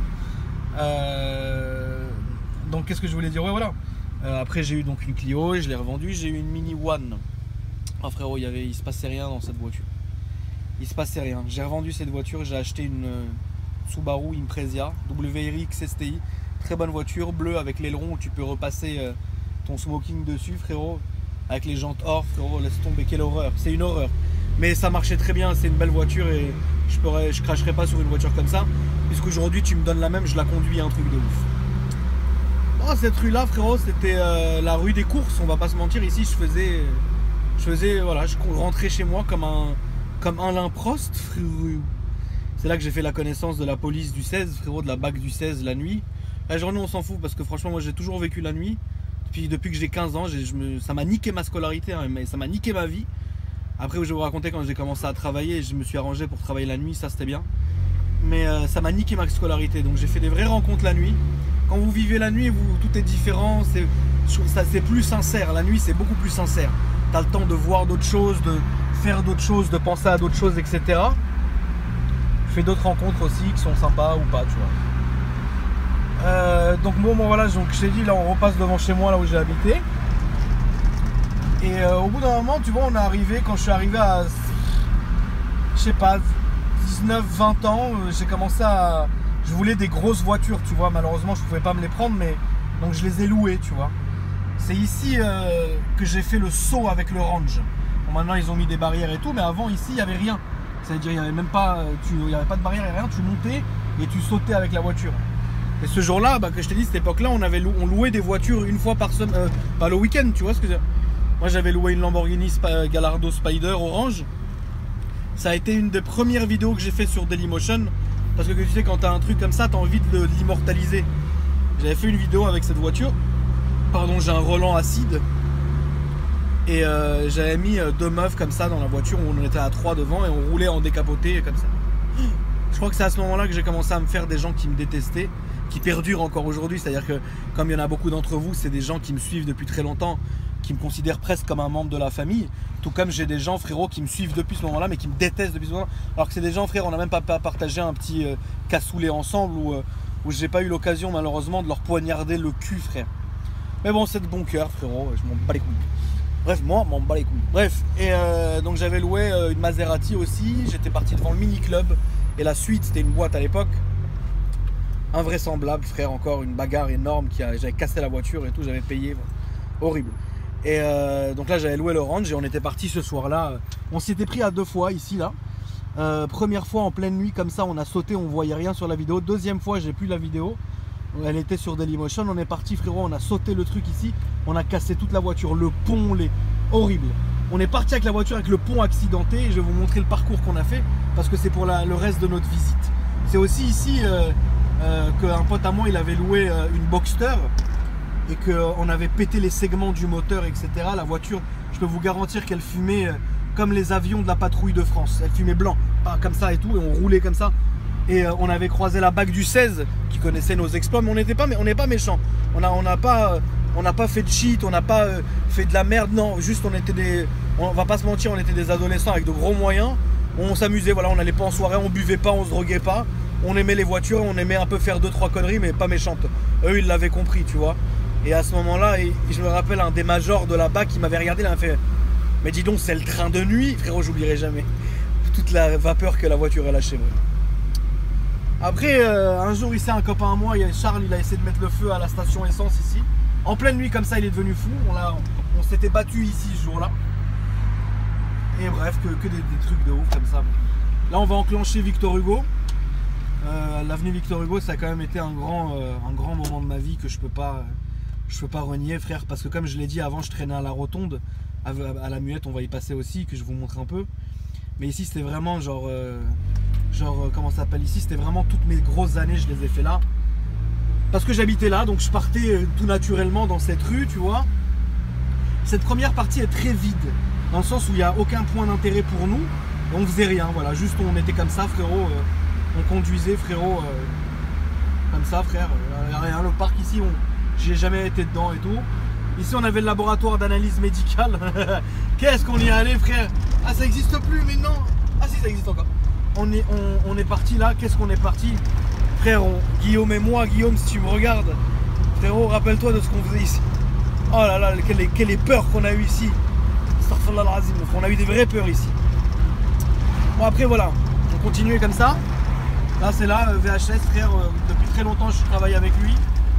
Donc qu'est-ce que je voulais dire? Ouais, voilà. Après j'ai eu donc une Clio et je l'ai revendue. J'ai eu une Mini One. Ah frérot, il se passait rien dans cette voiture. Il se passait rien. J'ai revendu cette voiture, j'ai acheté une Subaru Impreza WRX STI. Très bonne voiture, bleue avec l'aileron où tu peux repasser ton smoking dessus frérot. Avec les jantes or frérot, laisse tomber, quelle horreur. C'est une horreur. Mais ça marchait très bien, c'est une belle voiture et je cracherai pas sur une voiture comme ça. Puisqu'aujourd'hui tu me donnes la même, je la conduis, un truc de ouf. Oh, cette rue là frérot, c'était la rue des courses, on va pas se mentir. Ici je faisais voilà, je rentrais chez moi comme un Alain Prost frérot. C'est là que j'ai fait la connaissance de la police du 16 frérot, de la BAC du 16 la nuit. La journée on s'en fout parce que franchement moi j'ai toujours vécu la nuit. Depuis que j'ai 15 ans, ça m'a niqué ma scolarité, hein, mais ça m'a niqué ma vie. Après je vais vous raconter quand j'ai commencé à travailler, je me suis arrangé pour travailler la nuit, ça c'était bien. Mais ça m'a niqué ma scolarité, donc j'ai fait des vraies rencontres la nuit. Quand vous vivez la nuit, tout est différent, c'est plus sincère, la nuit c'est beaucoup plus sincère. Tu as le temps de voir d'autres choses, de faire d'autres choses, de penser à d'autres choses, etc. Je fais d'autres rencontres aussi qui sont sympas ou pas, tu vois. Donc bon voilà, donc je t'ai dit là on repasse devant chez moi là où j'ai habité. Et au bout d'un moment tu vois on est arrivé, quand je suis arrivé à je sais pas 19-20 ans, j'ai commencé à... Je voulais des grosses voitures tu vois, malheureusement je pouvais pas me les prendre mais donc je les ai louées tu vois. C'est ici que j'ai fait le saut avec le Range. Bon, maintenant ils ont mis des barrières et tout, mais avant ici il n'y avait rien. C'est-à-dire il n'y avait même pas, il n'y avait pas de barrière et rien, tu montais et tu sautais avec la voiture. Et ce jour-là, que je t'ai dit, cette époque-là, on louait des voitures une fois par semaine, pas le week-end, tu vois ce que je veux dire. Moi, j'avais loué une Lamborghini Gallardo Spider orange. Ça a été une des premières vidéos que j'ai fait sur Dailymotion. Parce que tu sais, quand tu as un truc comme ça, tu as envie de l'immortaliser. J'avais fait une vidéo avec cette voiture. Pardon, j'ai un Roland acide. Et j'avais mis deux meufs comme ça dans la voiture où on était à 3 devant et on roulait en décapoté comme ça. Je crois que c'est à ce moment-là que j'ai commencé à me faire des gens qui me détestaient, qui perdurent encore aujourd'hui. C'est-à-dire que comme il y en a beaucoup d'entre vous, c'est des gens qui me suivent depuis très longtemps. qui me considèrent presque comme un membre de la famille. Tout comme j'ai des gens, frérot, qui me suivent depuis ce moment-là, mais qui me détestent depuis ce moment-là. Alors que c'est des gens, frère, on n'a même pas partagé un petit cassoulet ensemble où j'ai pas eu l'occasion, malheureusement, de leur poignarder le cul, frère. Mais bon, c'est de bon cœur, frérot, je m'en bats les couilles. Bref, moi, m'en bats les couilles. Bref, et donc j'avais loué une Maserati aussi. J'étais parti devant le mini-club. Et la suite, c'était une boîte à l'époque. Invraisemblable, frère, encore une bagarre énorme. J'avais cassé la voiture et tout, j'avais payé. Horrible. Et donc là, j'avais loué l'Orange et on était parti ce soir-là. On s'était pris à 2 fois, ici, là. Première fois en pleine nuit, comme ça, on a sauté, on voyait rien sur la vidéo. Deuxième fois, j'ai plus la vidéo. Elle était sur Dailymotion. On est parti, frérot, on a sauté le truc ici. On a cassé toute la voiture, le pont, horrible. On est parti avec la voiture avec le pont accidenté. Et je vais vous montrer le parcours qu'on a fait parce que c'est pour le reste de notre visite. C'est aussi ici qu'un pote à moi, il avait loué une Boxster et qu'on avait pété les segments du moteur, etc. La voiture, je peux vous garantir qu'elle fumait comme les avions de la patrouille de France. Elle fumait blanc, pas comme ça et tout, et on roulait comme ça. Et on avait croisé la BAC du 16 qui connaissait nos exploits, mais on n'est pas méchants. On n'a pas fait de cheat, on n'a pas fait de la merde, non, juste on va pas se mentir, on était des adolescents avec de gros moyens. On s'amusait, voilà, on n'allait pas en soirée, on buvait pas, on se droguait pas. On aimait les voitures, on aimait un peu faire 2-3 conneries, mais pas méchantes. Eux, ils l'avaient compris, tu vois. Et à ce moment-là, je me rappelle un des majors de la BAC qui m'avait regardé, il m'a fait « Mais dis donc, c'est le train de nuit !» Frérot, j'oublierai jamais. Toute la vapeur que la voiture a lâchée. Après, un jour, ici, un copain à moi, Charles, il a essayé de mettre le feu à la station essence ici. En pleine nuit, comme ça, il est devenu fou. On s'était battu ici ce jour-là. Et bref, que des trucs de ouf comme ça. Là, on va enclencher Victor Hugo. L'avenue Victor Hugo, ça a quand même été un grand moment de ma vie que je peux pas renier, frère, parce que comme je l'ai dit avant, je traînais à la Rotonde, à la Muette, on va y passer aussi, que je vous montre un peu. Mais ici, c'était vraiment comment ça s'appelle ici, c'était vraiment toutes mes grosses années, je les ai fait là. Parce que j'habitais là, donc je partais tout naturellement dans cette rue, tu vois. Cette première partie est très vide, dans le sens où il n'y a aucun point d'intérêt pour nous. On faisait rien, voilà, juste on était comme ça, frérot. On conduisait, frérot, comme ça, frère. Rien, le parc ici, j'ai jamais été dedans et tout. Ici, on avait le laboratoire d'analyse médicale. Qu'est-ce qu'on y allait, frère? Ah, ça n'existe plus, mais non. Ah si, ça existe encore. On est parti là. Qu'est-ce qu'on est parti? Frère, Guillaume et moi, Guillaume, si tu me regardes, frérot, rappelle-toi de ce qu'on faisait ici. Oh là là, quelle peur qu'on a eu ici. On a eu des vraies peurs ici. Bon, après, voilà. On continuait comme ça. Là, c'est là, VHS, frère, depuis très longtemps, je travaille avec lui.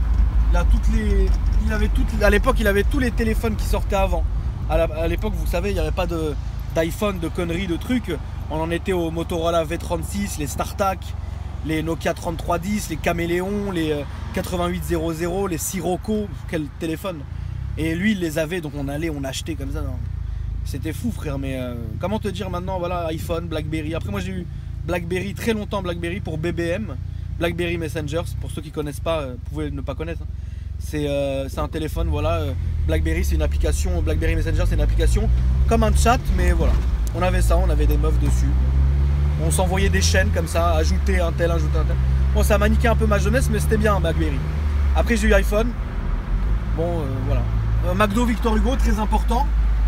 À l'époque, il avait tous les téléphones qui sortaient avant. À l'époque, vous savez, il n'y avait pas d'iPhone, de conneries, de trucs. On en était au Motorola V36, les StarTAC, les Nokia 3310, les Caméléon, les 8800, les Sirocco, quel téléphone. Et lui, il les avait, donc on achetait comme ça. C'était fou, frère, mais comment te dire maintenant, voilà, iPhone, Blackberry. Après, moi, j'ai eu Blackberry, très longtemps Blackberry pour BBM, Blackberry Messenger, pour ceux qui ne connaissent pas, vous pouvez ne pas connaître. C'est un téléphone, voilà, Blackberry c'est une application, Blackberry Messenger c'est une application comme un chat, mais voilà. On avait ça, on avait des meufs dessus. On s'envoyait des chaînes comme ça, ajouter un tel. Bon, ça m'a niqué un peu ma jeunesse, mais c'était bien Blackberry. Après j'ai eu iPhone. Bon, voilà. McDo Victor Hugo, très important.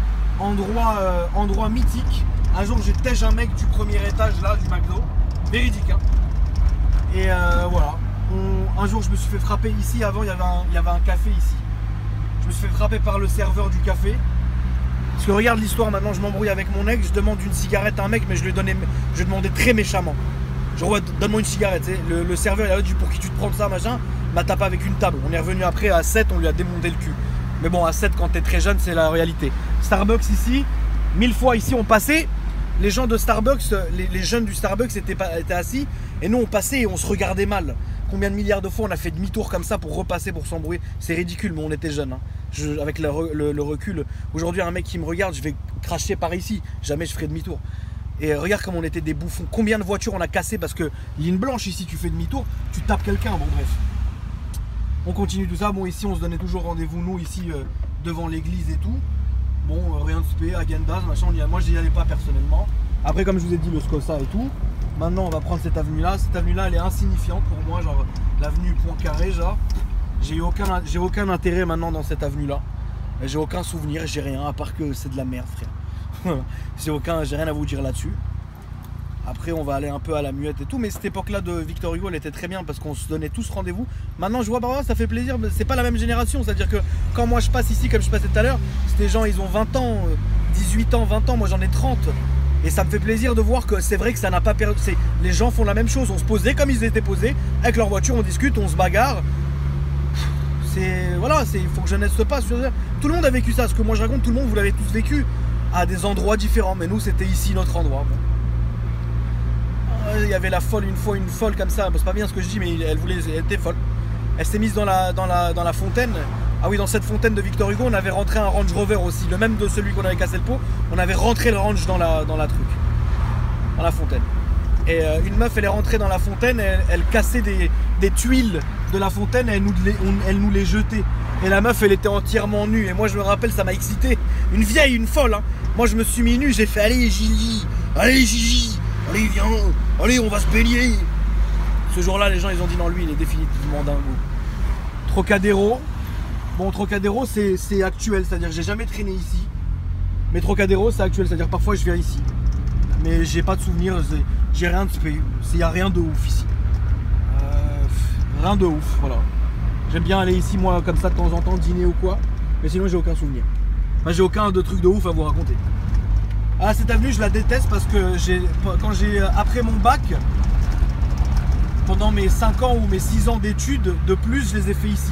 Endroit mythique. Un jour, j'ai tège un mec du premier étage là du McDo, véridique. Hein. Et voilà. Un jour, je me suis fait frapper ici. Avant, il y avait un café ici. Je me suis fait frapper par le serveur du café. Parce que regarde l'histoire. Maintenant, je m'embrouille avec mon ex. Je demande une cigarette à un mec, mais je lui demandais très méchamment. Genre, ouais, donne-moi une cigarette. Le serveur, il a dit pour qui tu te prends ça, machin. M'a tapé avec une table. On est revenu après à 7, on lui a démonté le cul. Mais bon, à 7, quand t'es très jeune, c'est la réalité. Starbucks ici, 1000 fois ici, on passait. Les gens de Starbucks, les jeunes du Starbucks étaient assis et nous on passait et on se regardait mal. Combien de milliards de fois on a fait demi-tour comme ça pour repasser, pour s'embrouiller? C'est ridicule, mais on était jeunes. Hein. Avec le recul, aujourd'hui un mec qui me regarde, je vais cracher par ici. Jamais je ferai demi-tour. Et regarde comme on était des bouffons. Combien de voitures on a cassé parce que ligne blanche ici, tu fais demi-tour, tu tapes quelqu'un. Bon bref. On continue tout ça. Bon ici on se donnait toujours rendez-vous nous ici devant l'église et tout. Bon, rien de spé, Agendas, machin, moi j'y allais pas personnellement. Après, comme je vous ai dit, le Scossa et tout. Maintenant, on va prendre cette avenue-là. Cette avenue-là, elle est insignifiante pour moi, genre l'avenue Poincaré, genre. J'ai aucun intérêt maintenant dans cette avenue-là. J'ai aucun souvenir, j'ai rien, à part que c'est de la merde, frère. J'ai rien à vous dire là-dessus. Après, on va aller un peu à la muette et tout, mais cette époque-là de Victor Hugo, elle était très bien parce qu'on se donnait tous rendez-vous. Maintenant, je vois, bah ouais, ça fait plaisir, mais c'est pas la même génération. C'est-à-dire que quand moi je passe ici, comme je passais tout à l'heure, c'est des gens, ils ont 20 ans, 18 ans, 20 ans, moi j'en ai 30. Et ça me fait plaisir de voir que c'est vrai que ça n'a pas perdu. Les gens font la même chose, on se posait comme ils étaient posés, avec leur voiture, on discute, on se bagarre. Voilà, il faut que jeunesse se passe. Tout le monde a vécu ça, ce que moi je raconte, tout le monde, vous l'avez tous vécu à des endroits différents, mais nous c'était ici notre endroit. Bon. Il y avait la folle une folle comme ça, c'est pas bien ce que je dis, mais elle était folle. Elle s'est mise dans la fontaine. Ah oui, dans cette fontaine de Victor Hugo, on avait rentré un Range Rover aussi, le même de celui qu'on avait cassé le pot. On avait rentré le Range dans la fontaine. Et une meuf, elle est rentrée dans la fontaine, elle cassait des tuiles de la fontaine, et elle nous les jetait. Et la meuf, elle était entièrement nue. Et moi, je me rappelle, ça m'a excité. Une vieille, une folle. Hein. Moi, je me suis mis nu, j'ai fait allez Gigi, allez Gigi. Allez, viens, allez, on va se baigner. Ce jour-là, les gens, ils ont dit non, lui, il est définitivement dingo. Trocadéro. Bon, Trocadéro, c'est actuel, c'est-à-dire que j'ai jamais traîné ici. Mais Trocadéro, c'est actuel, c'est-à-dire parfois je viens ici. Mais j'ai pas de souvenirs, j'ai rien de spé. Il n'y a rien de ouf ici. Rien de ouf, voilà. J'aime bien aller ici, moi, comme ça, de temps en temps, dîner ou quoi. Mais sinon, j'ai aucun souvenir. Enfin, j'ai aucun de truc de ouf à vous raconter. Ah, cette avenue, je la déteste parce que après mon bac, pendant mes 5 ans ou mes 6 ans d'études de plus, je les ai fait ici.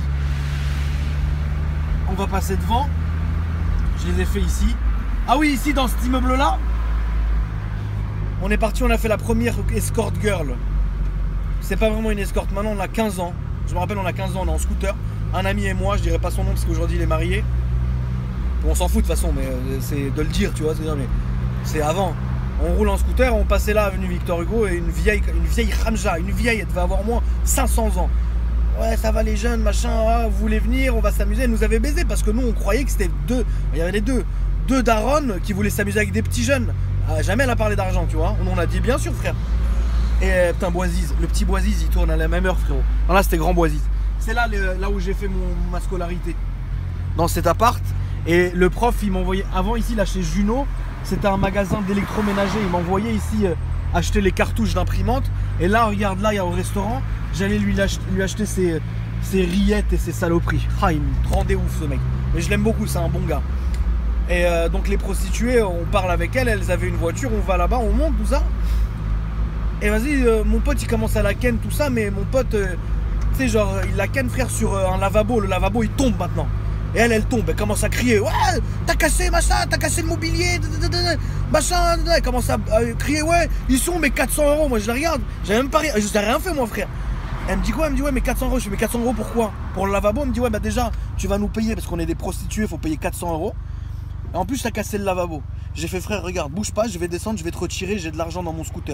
On va passer devant. Je les ai fait ici. Ah oui, ici dans cet immeuble-là, on est parti, on a fait la première escort girl. C'est pas vraiment une escorte, maintenant on a 15 ans. Je me rappelle, on a 15 ans, on est en scooter. Un ami et moi, je dirais pas son nom parce qu'aujourd'hui il est marié. Bon, on s'en fout de toute façon, mais c'est de le dire, tu vois. C'est avant. On roule en scooter, on passait là, avenue Victor Hugo, et une vieille Ramja, elle devait avoir au moins 500 ans. Ouais, ça va les jeunes, machin, ah, vous voulez venir, on va s'amuser. Elle nous avait baisé parce que nous, on croyait que c'était il y avait les deux darons qui voulaient s'amuser avec des petits jeunes. Ah, jamais elle a parlé d'argent, tu vois. On a dit bien sûr, frère. Et putain, Boisiz, le petit Boisiz, il tourne à la même heure, frérot. Non, là, c'était Grand Boisiz. C'est là où j'ai fait ma scolarité. Dans cet appart. Et le prof, il m'envoyait. Avant, ici, là, chez Juno, c'était un magasin d'électroménager. Il m'envoyait ici acheter les cartouches d'imprimante. Et là, regarde, là, il y a au restaurant. J'allais lui acheter ses rillettes et ses saloperies. Ah, il me rendait ouf, ce mec. Mais je l'aime beaucoup, c'est un bon gars. Et donc, les prostituées, on parle avec elles. Elles avaient une voiture, on va là-bas, on monte, tout ça. Et vas-y, mon pote, il commence à la ken, tout ça. Mais mon pote, tu sais, genre, il la ken, frère, sur un lavabo. Le lavabo, il tombe maintenant. Et elle tombe, elle commence à crier. Ouais, t'as cassé, machin, t'as cassé le mobilier, machin. Elle commence à crier, ouais, ils sont mes 400 €. Moi, je la regarde, j'avais même pas rien, je n'ai rien fait, moi, frère. Elle me dit quoi? Elle me dit, ouais, mais 400 €. Je fais, mais 400 € pourquoi? Pour le lavabo? Elle me dit, ouais, bah déjà, tu vas nous payer parce qu'on est des prostituées, faut payer 400 €. Et en plus, t'as cassé le lavabo. J'ai fait, frère, regarde, bouge pas, je vais descendre, je vais te retirer, j'ai de l'argent dans mon scooter.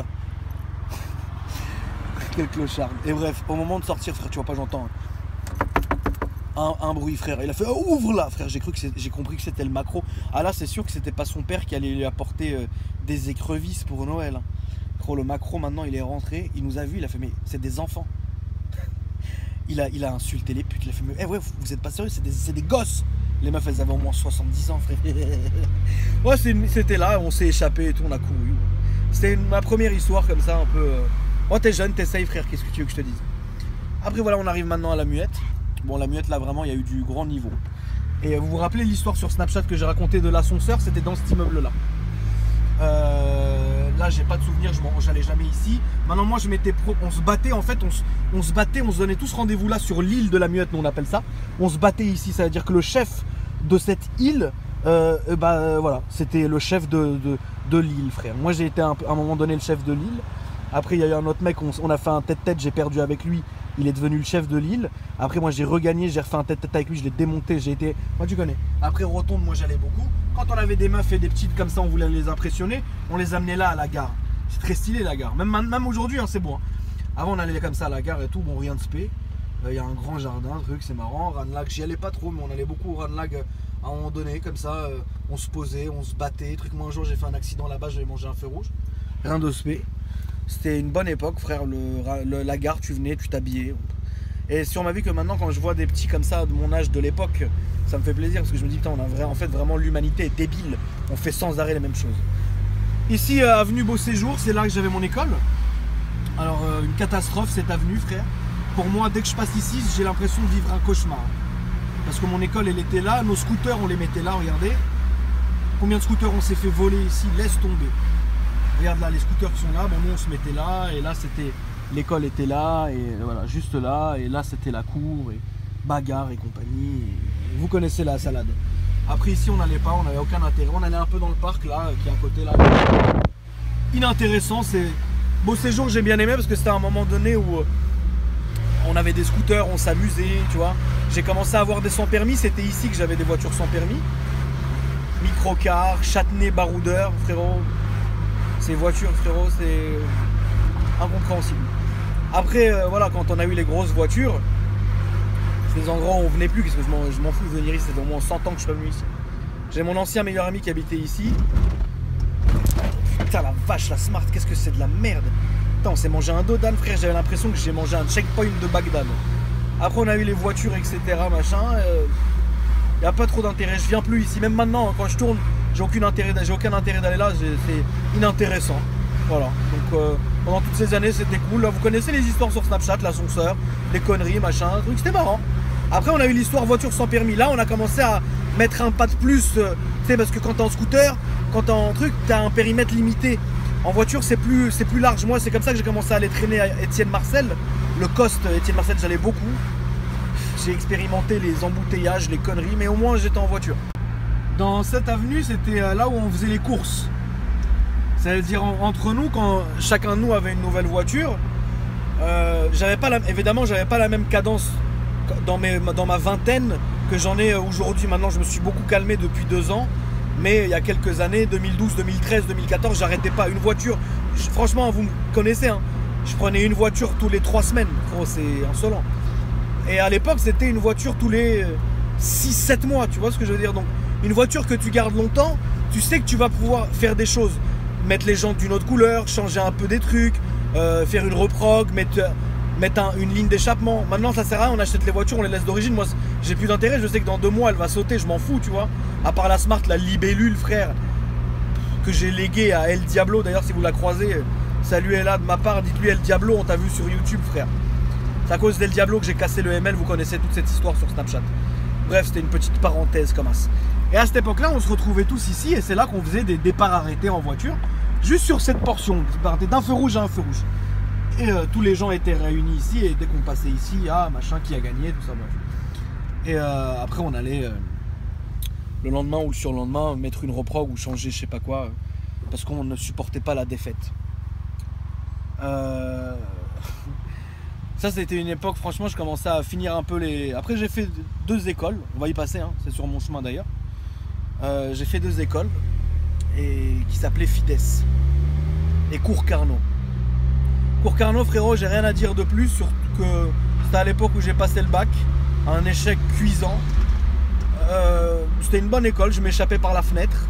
Quel clochard. Et bref, au moment de sortir, frère, tu vois pas, j'entends un bruit, frère. Il a fait oh, ouvre là, frère. J'ai compris que c'était le macro. Ah là, c'est sûr que c'était pas son père qui allait lui apporter des écrevisses pour Noël. Gros, le macro maintenant, il est rentré. Il nous a vu. Il a fait mais c'est des enfants. il a insulté les putes. Il a fait mais ouais, vous êtes pas sérieux, c'est des gosses. Les meufs, elles avaient au moins 70 ans, frère. Ouais, c'était là. On s'est échappé et tout. On a couru. C'était ma première histoire comme ça, un peu. Oh, t'es jeune, t'essayes, frère. Qu'est-ce que tu veux que je te dise? Après, voilà, on arrive maintenant à la muette. Bon, la muette, là, vraiment, il y a eu du grand niveau. Et vous vous rappelez l'histoire sur Snapchat que j'ai raconté de l'ascenseur? C'était dans cet immeuble-là. Là, j'ai pas de souvenir, j'allais jamais ici. Maintenant, moi, on se battait, en fait, on se donnait tous rendez-vous là sur l'île de la muette, nous on appelle ça. On se battait ici, ça veut dire que le chef de cette île, voilà, c'était le chef de l'île, frère. Moi, j'ai été à un moment donné le chef de l'île. Après, il y a eu un autre mec, on a fait un tête-tête, j'ai perdu avec lui. Il est devenu le chef de l'île. Après, moi, j'ai regagné, j'ai refait un tête-tête avec lui, je l'ai démonté, j'ai été... Moi, tu connais. Après, Rotonde, moi, j'allais beaucoup. Quand on avait des meufs et des petites comme ça, on voulait les impressionner, on les amenait là, à la gare. C'est très stylé, la gare. Même aujourd'hui, hein, c'est bon. Hein. Avant, on allait comme ça à la gare et tout, bon, rien de spé. Il y a un grand jardin, truc, c'est marrant. Ranlag, j'y allais pas trop, mais on allait beaucoup au Ranlag à un moment donné, comme ça. On se posait, on se battait. Truc, moi, un jour, j'ai fait un accident là-bas, j'avais mangé un feu rouge. Rien de spé. C'était une bonne époque, frère. La gare, tu venais, tu t'habillais. Et sur ma vie que maintenant, quand je vois des petits comme ça de mon âge, de l'époque, ça me fait plaisir parce que je me dis, putain, en fait, vraiment, l'humanité est débile. On fait sans arrêt les mêmes choses. Ici, avenue Beau Séjour, c'est là que j'avais mon école. Alors, une catastrophe, cette avenue, frère. Pour moi, dès que je passe ici, j'ai l'impression de vivre un cauchemar. Parce que mon école, elle était là. Nos scooters, on les mettait là, regardez. Combien de scooters on s'est fait voler ici? Laisse tomber. Regarde là, les scooters qui sont là. Bon, nous, on se mettait là. Et là, c'était... L'école était là. Et voilà, juste là. Et là, c'était la cour. Et bagarre et compagnie. Et vous connaissez la salade. Après, ici, on n'allait pas. On n'avait aucun intérêt. On allait un peu dans le parc, là, qui est à côté, là. Inintéressant, c'est... Beau Séjour, j'ai bien aimé parce que c'était un moment donné où on avait des scooters, on s'amusait, tu vois. J'ai commencé à avoir des sans permis, c'était ici que j'avais des voitures sans permis. Microcar, châtenay, baroudeur, frérot. Ces voitures, frérot, c'est incompréhensible. Après, voilà, quand on a eu les grosses voitures, c'est des endroits où on venait plus, parce que je m'en fous de venir ici, c'est au moins 100 ans que je suis pas venu ici. J'ai mon ancien meilleur ami qui habitait ici. Putain la vache, la Smart, qu'est-ce que c'est de la merde. Putain, on s'est mangé un Dodan, frère, j'avais l'impression que j'ai mangé un checkpoint de Bagdad. Après on a eu les voitures, etc. machin. Y a pas trop d'intérêt, je viens plus ici. Même maintenant, quand je tourne, j'ai aucun intérêt d'aller là, c'est inintéressant. Voilà, donc pendant toutes ces années c'était cool. Là, vous connaissez les histoires sur Snapchat, l'ascenseur, les conneries, machin, truc, c'était marrant. Après on a eu l'histoire voiture sans permis. Là on a commencé à mettre un pas de plus, tu sais, parce que quand t'es en scooter, quand t'es en truc, t'as un périmètre limité. En voiture c'est plus large. Moi c'est comme ça que j'ai commencé à aller traîner à Étienne Marcel. Le Cost, Étienne Marcel, j'allais beaucoup. J'ai expérimenté les embouteillages, les conneries, mais au moins j'étais en voiture. Dans cette avenue, c'était là où on faisait les courses. C'est-à-dire entre nous, quand chacun de nous avait une nouvelle voiture, évidemment j'avais pas la même cadence dans ma vingtaine que j'en ai aujourd'hui. Maintenant je me suis beaucoup calmé depuis 2 ans. Mais il y a quelques années, 2012, 2013, 2014, j'arrêtais pas une voiture. Franchement, vous me connaissez, hein, je prenais une voiture tous les 3 semaines. Oh, c'est insolent. Et à l'époque, c'était une voiture tous les 6-7 mois, tu vois ce que je veux dire. Donc, une voiture que tu gardes longtemps, tu sais que tu vas pouvoir faire des choses. Mettre les jantes d'une autre couleur, changer un peu des trucs, faire une reprog, mettre une ligne d'échappement. Maintenant ça sert à rien, on achète les voitures, on les laisse d'origine. Moi j'ai plus d'intérêt, je sais que dans 2 mois elle va sauter, je m'en fous, tu vois. À part la Smart, la libellule, frère, que j'ai léguée à El Diablo. D'ailleurs si vous la croisez, salut Ella de ma part, dites-lui El Diablo, on t'a vu sur YouTube, frère. C'est à cause d'El Diablo que j'ai cassé le ML, vous connaissez toute cette histoire sur Snapchat. Bref, c'était une petite parenthèse comme ça. Et à cette époque là on se retrouvait tous ici et c'est là qu'on faisait des départs arrêtés en voiture. Juste sur cette portion, d'un feu rouge à un feu rouge. Et tous les gens étaient réunis ici et dès qu'on passait ici, ah machin qui a gagné, tout ça, bref. Et après on allait le lendemain ou le surlendemain mettre une reprog ou changer je sais pas quoi parce qu'on ne supportait pas la défaite. Ça c'était une époque, franchement je commençais à finir un peu les... Après j'ai fait 2 écoles, on va y passer, hein, c'est sur mon chemin d'ailleurs. J'ai fait 2 écoles et qui s'appelaient Fides et Cours Carnot. Cours Carnot, frérot, j'ai rien à dire de plus, surtout que c'était à l'époque où j'ai passé le bac, un échec cuisant. C'était une bonne école, je m'échappais par la fenêtre.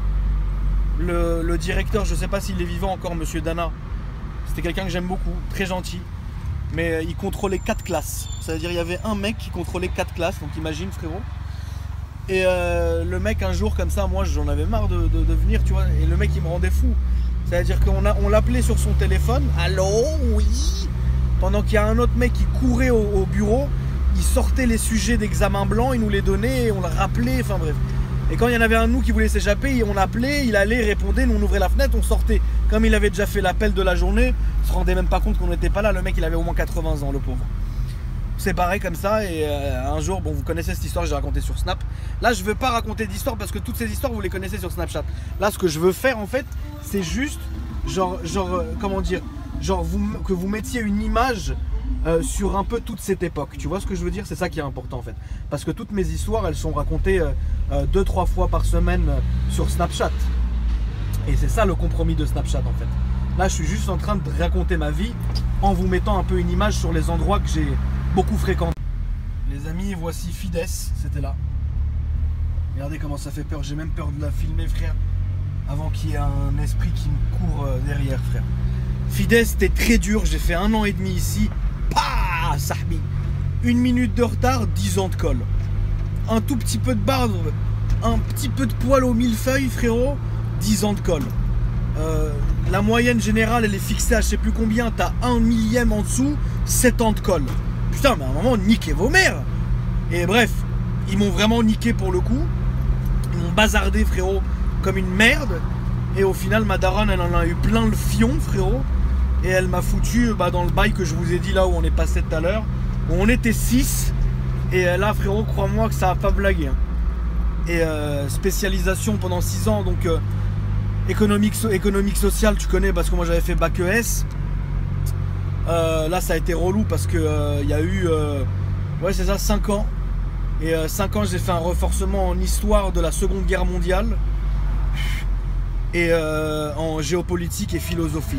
Le directeur, je sais pas s'il est vivant encore, monsieur Dana, c'était quelqu'un que j'aime beaucoup, très gentil, mais il contrôlait 4 classes. C'est-à-dire il y avait un mec qui contrôlait 4 classes, donc imagine, frérot. Et le mec un jour comme ça, moi j'en avais marre de venir, tu vois, et le mec il me rendait fou. C'est-à-dire qu'on l'appelait sur son téléphone, allô, oui. Pendant qu'il y a un autre mec qui courait au bureau, il sortait les sujets d'examen blanc, il nous les donnait, on le rappelait, enfin bref. Et quand il y en avait un de nous qui voulait s'échapper, on l'appelait, il allait, répondait, nous on ouvrait la fenêtre, on sortait. Comme il avait déjà fait l'appel de la journée, il se rendait même pas compte qu'on n'était pas là, le mec il avait au moins 80 ans, le pauvre. C'est pareil comme ça et un jour, bon vous connaissez cette histoire que j'ai racontée sur Snap. Là je veux pas raconter d'histoire parce que toutes ces histoires vous les connaissez sur Snapchat. Là ce que je veux faire en fait, c'est juste comment dire, que vous mettiez une image sur un peu toute cette époque. Tu vois ce que je veux dire? C'est ça qui est important en fait. Parce que toutes mes histoires elles sont racontées 2-3 fois par semaine sur Snapchat. Et c'est ça le compromis de Snapchat en fait. Là je suis juste en train de raconter ma vie en vous mettant un peu une image sur les endroits que j'ai beaucoup fréquenté. Les amis, voici Fides, c'était là. Regardez comment ça fait peur, j'ai même peur de la filmer, frère, avant qu'il y ait un esprit qui me court derrière, frère. Fides, c'était très dur, j'ai fait 1 an et demi ici. Pah, sahbi. 1 minute de retard, 10 ans de colle. Un tout petit peu de barbe, un petit peu de poil au millefeuille, frérot, 10 ans de colle. La moyenne générale, elle est fixée à je sais plus combien, t'as 1 millième en dessous, 7 ans de colle. Putain, mais à un moment, niquez vos mères. Et bref, ils m'ont vraiment niqué pour le coup. Ils m'ont bazardé, frérot, comme une merde. Et au final, ma daronne, elle en a eu plein le fion, frérot. Et elle m'a foutu dans le bail que je vous ai dit là où on est passé tout à l'heure. Où on était 6. Et là, frérot, crois-moi que ça a pas blagué. Hein. Et spécialisation pendant 6 ans, donc économique sociale, tu connais, parce que moi j'avais fait bac ES. Là, ça a été relou parce que il y a eu, ouais, c'est ça, 5 ans. Et 5 ans, j'ai fait un renforcement en histoire de la Seconde Guerre mondiale. Et en géopolitique et philosophie.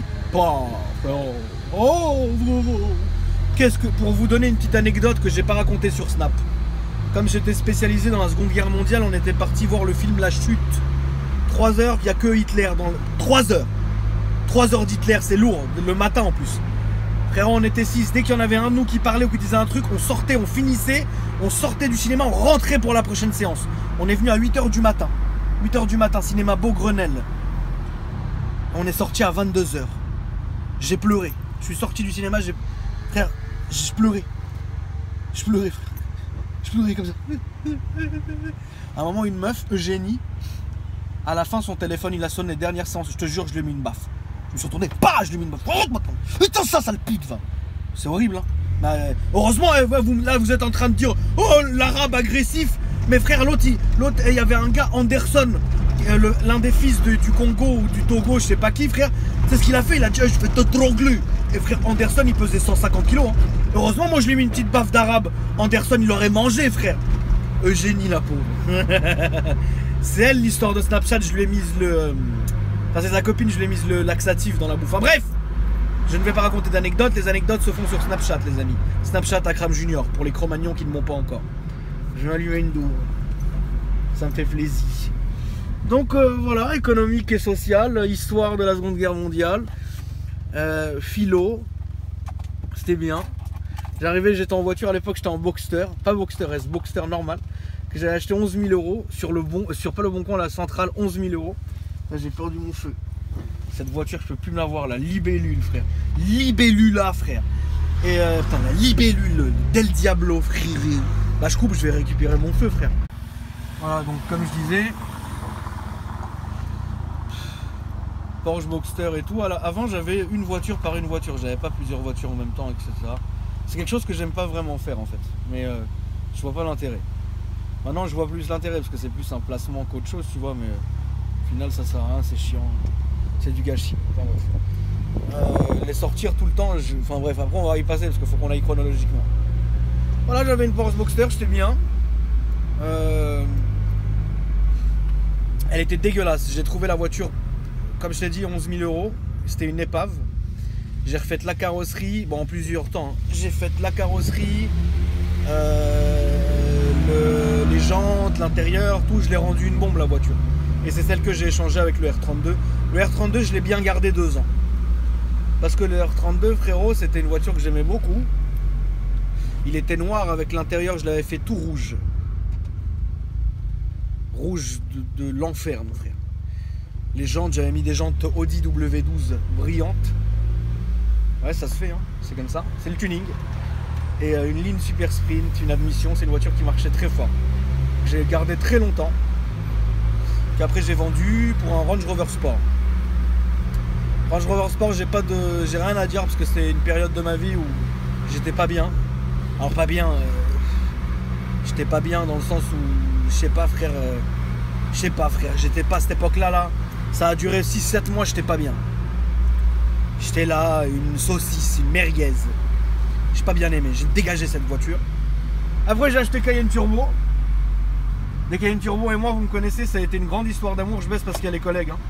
Qu'est-ce que, pour vous donner une petite anecdote que j'ai pas racontée sur Snap. Comme j'étais spécialisé dans la Seconde Guerre mondiale, on était parti voir le film La Chute. 3 heures, il n'y a que Hitler dans le... 3 heures. 3 heures d'Hitler, c'est lourd, le matin en plus. Frérot, on était 6. Dès qu'il y en avait un de nous qui parlait ou qui disait un truc, on sortait, on finissait, on sortait du cinéma, on rentrait pour la prochaine séance. On est venu à 8 h du matin. 8 h du matin, cinéma Beaugrenelle. On est sorti à 22 h. J'ai pleuré. Je suis sorti du cinéma, frère, j'ai pleuré. Je pleurais, frère. Je pleurais comme ça. À un moment, une meuf, Eugénie, à la fin, son téléphone, il a sonné, dernière séance. Je te jure, je lui ai mis une baffe. Je me suis retourné, bah, je lui ai mis une baffe. Putain, ça, sale pute, va. C'est horrible, hein. Bah, heureusement, là, vous êtes en train de dire, oh, l'arabe agressif. Mais frère, l'autre, il y avait un gars, Anderson, l'un des fils du Congo ou du Togo, je sais pas qui, frère. C'est ce qu'il a fait, il a dit, je vais te trogler. Et frère, Anderson, il pesait 150 kilos. Hein. Heureusement, moi, je lui ai mis une petite baffe d'arabe. Anderson, il l'aurait mangé, frère. Eugénie, la pauvre. C'est elle, l'histoire de Snapchat. Je lui ai mis le... Enfin, c'est sa copine, je lui ai mis le laxatif dans la bouffe. Enfin, bref, je ne vais pas raconter d'anecdotes. Les anecdotes se font sur Snapchat, les amis. Snapchat Akram Junior, pour les Cro-Magnons qui ne m'ont pas encore. Je vais allumer une douce. Ça me fait plaisir. Donc, voilà, économique et social, histoire de la Seconde Guerre mondiale. Philo, c'était bien. J'arrivais, j'étais en voiture à l'époque, j'étais en Boxster, pas Boxster S, Boxster normal, que j'avais acheté 11 000 € sur le bon, sur pas le bon coin, la centrale, 11 000 €. Là, j'ai perdu mon feu. Cette voiture, je peux plus me la voir, la libellule, frère. Libellula, frère. Et putain, la libellule, Del Diablo, frère. Bah, je coupe, je vais récupérer mon feu, frère. Voilà, donc comme je disais. Porsche Boxster et tout. Alors, avant, j'avais une voiture par une voiture. J'avais pas plusieurs voitures en même temps, etc. C'est quelque chose que j'aime pas vraiment faire en fait. Mais je vois pas l'intérêt. Maintenant, je vois plus l'intérêt parce que c'est plus un placement qu'autre chose, tu vois. Mais au final, ça sert à rien, c'est chiant. C'est du gâchis. Enfin, bref. Les sortir tout le temps, enfin bref, après on va y passer parce qu'il faut qu'on aille chronologiquement. Voilà, j'avais une Porsche Boxster, j'étais bien. Elle était dégueulasse. J'ai trouvé la voiture, comme je t'ai dit, 11 000 €. C'était une épave. J'ai refait la carrosserie, bon en plusieurs temps. Hein. J'ai fait la carrosserie, les jantes, l'intérieur, tout. Je l'ai rendu une bombe la voiture. Et c'est celle que j'ai échangée avec le R32. Le R32, je l'ai bien gardé 2 ans. Parce que le R32, frérot, c'était une voiture que j'aimais beaucoup. Il était noir avec l'intérieur, je l'avais fait tout rouge. Rouge de l'enfer, mon frère. Les jantes, j'avais mis des jantes Audi W12 brillantes. Ouais, ça se fait, hein. C'est comme ça. C'est le tuning. Et une ligne super sprint, une admission. C'est une voiture qui marchait très fort. J'ai gardé très longtemps. Qu'après j'ai vendu pour un Range Rover Sport. Range Rover Sport, j'ai rien à dire parce que c'est une période de ma vie où j'étais pas bien. Alors pas bien, j'étais pas bien dans le sens où, je sais pas frère, j'étais pas à cette époque-là, là. Ça a duré 6-7 mois, j'étais pas bien. J'étais là, une saucisse, une merguez. J'ai pas bien aimé, j'ai dégagé cette voiture. Après j'ai acheté Cayenne Turbo. Des Cayenne Turbo et moi, vous me connaissez, ça a été une grande histoire d'amour. Je baisse parce qu'il y a les collègues. Hein.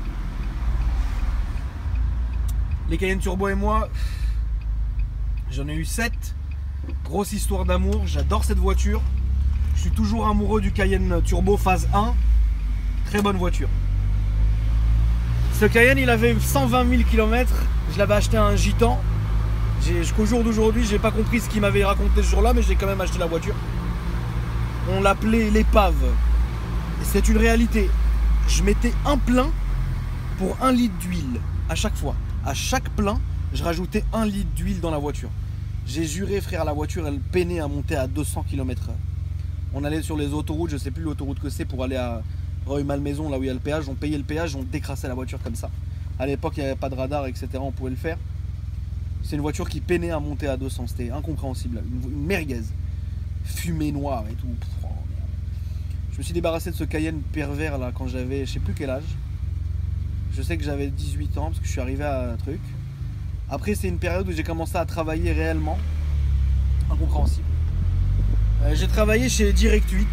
Les Cayenne Turbo et moi, j'en ai eu 7. Grosse histoire d'amour, j'adore cette voiture. Je suis toujours amoureux du Cayenne Turbo phase 1. Très bonne voiture. Ce Cayenne, il avait 120 000 km. Je l'avais acheté à un gitan. Jusqu'au jour d'aujourd'hui, j'ai pas compris ce qu'il m'avait raconté ce jour-là, mais j'ai quand même acheté la voiture. On l'appelait l'épave. Et c'est une réalité. Je mettais un plein pour 1 litre d'huile à chaque fois. À chaque plein, je rajoutais 1 litre d'huile dans la voiture. J'ai juré, frère, la voiture, elle peinait à monter à 200 km/h. On allait sur les autoroutes, je sais plus l'autoroute que c'est, pour aller à Rueil-Malmaison, là où il y a le péage. On payait le péage, on décrassait la voiture comme ça. À l'époque, il n'y avait pas de radar, etc. On pouvait le faire. C'est une voiture qui peinait à monter à 200. C'était incompréhensible. Une merguez. Fumée noire et tout. Oh, merde. Je me suis débarrassé de ce Cayenne pervers là quand j'avais, je sais plus quel âge. Je sais que j'avais 18 ans parce que je suis arrivé à un truc. Après, c'est une période où j'ai commencé à travailler réellement. Incompréhensible. J'ai travaillé chez Direct 8.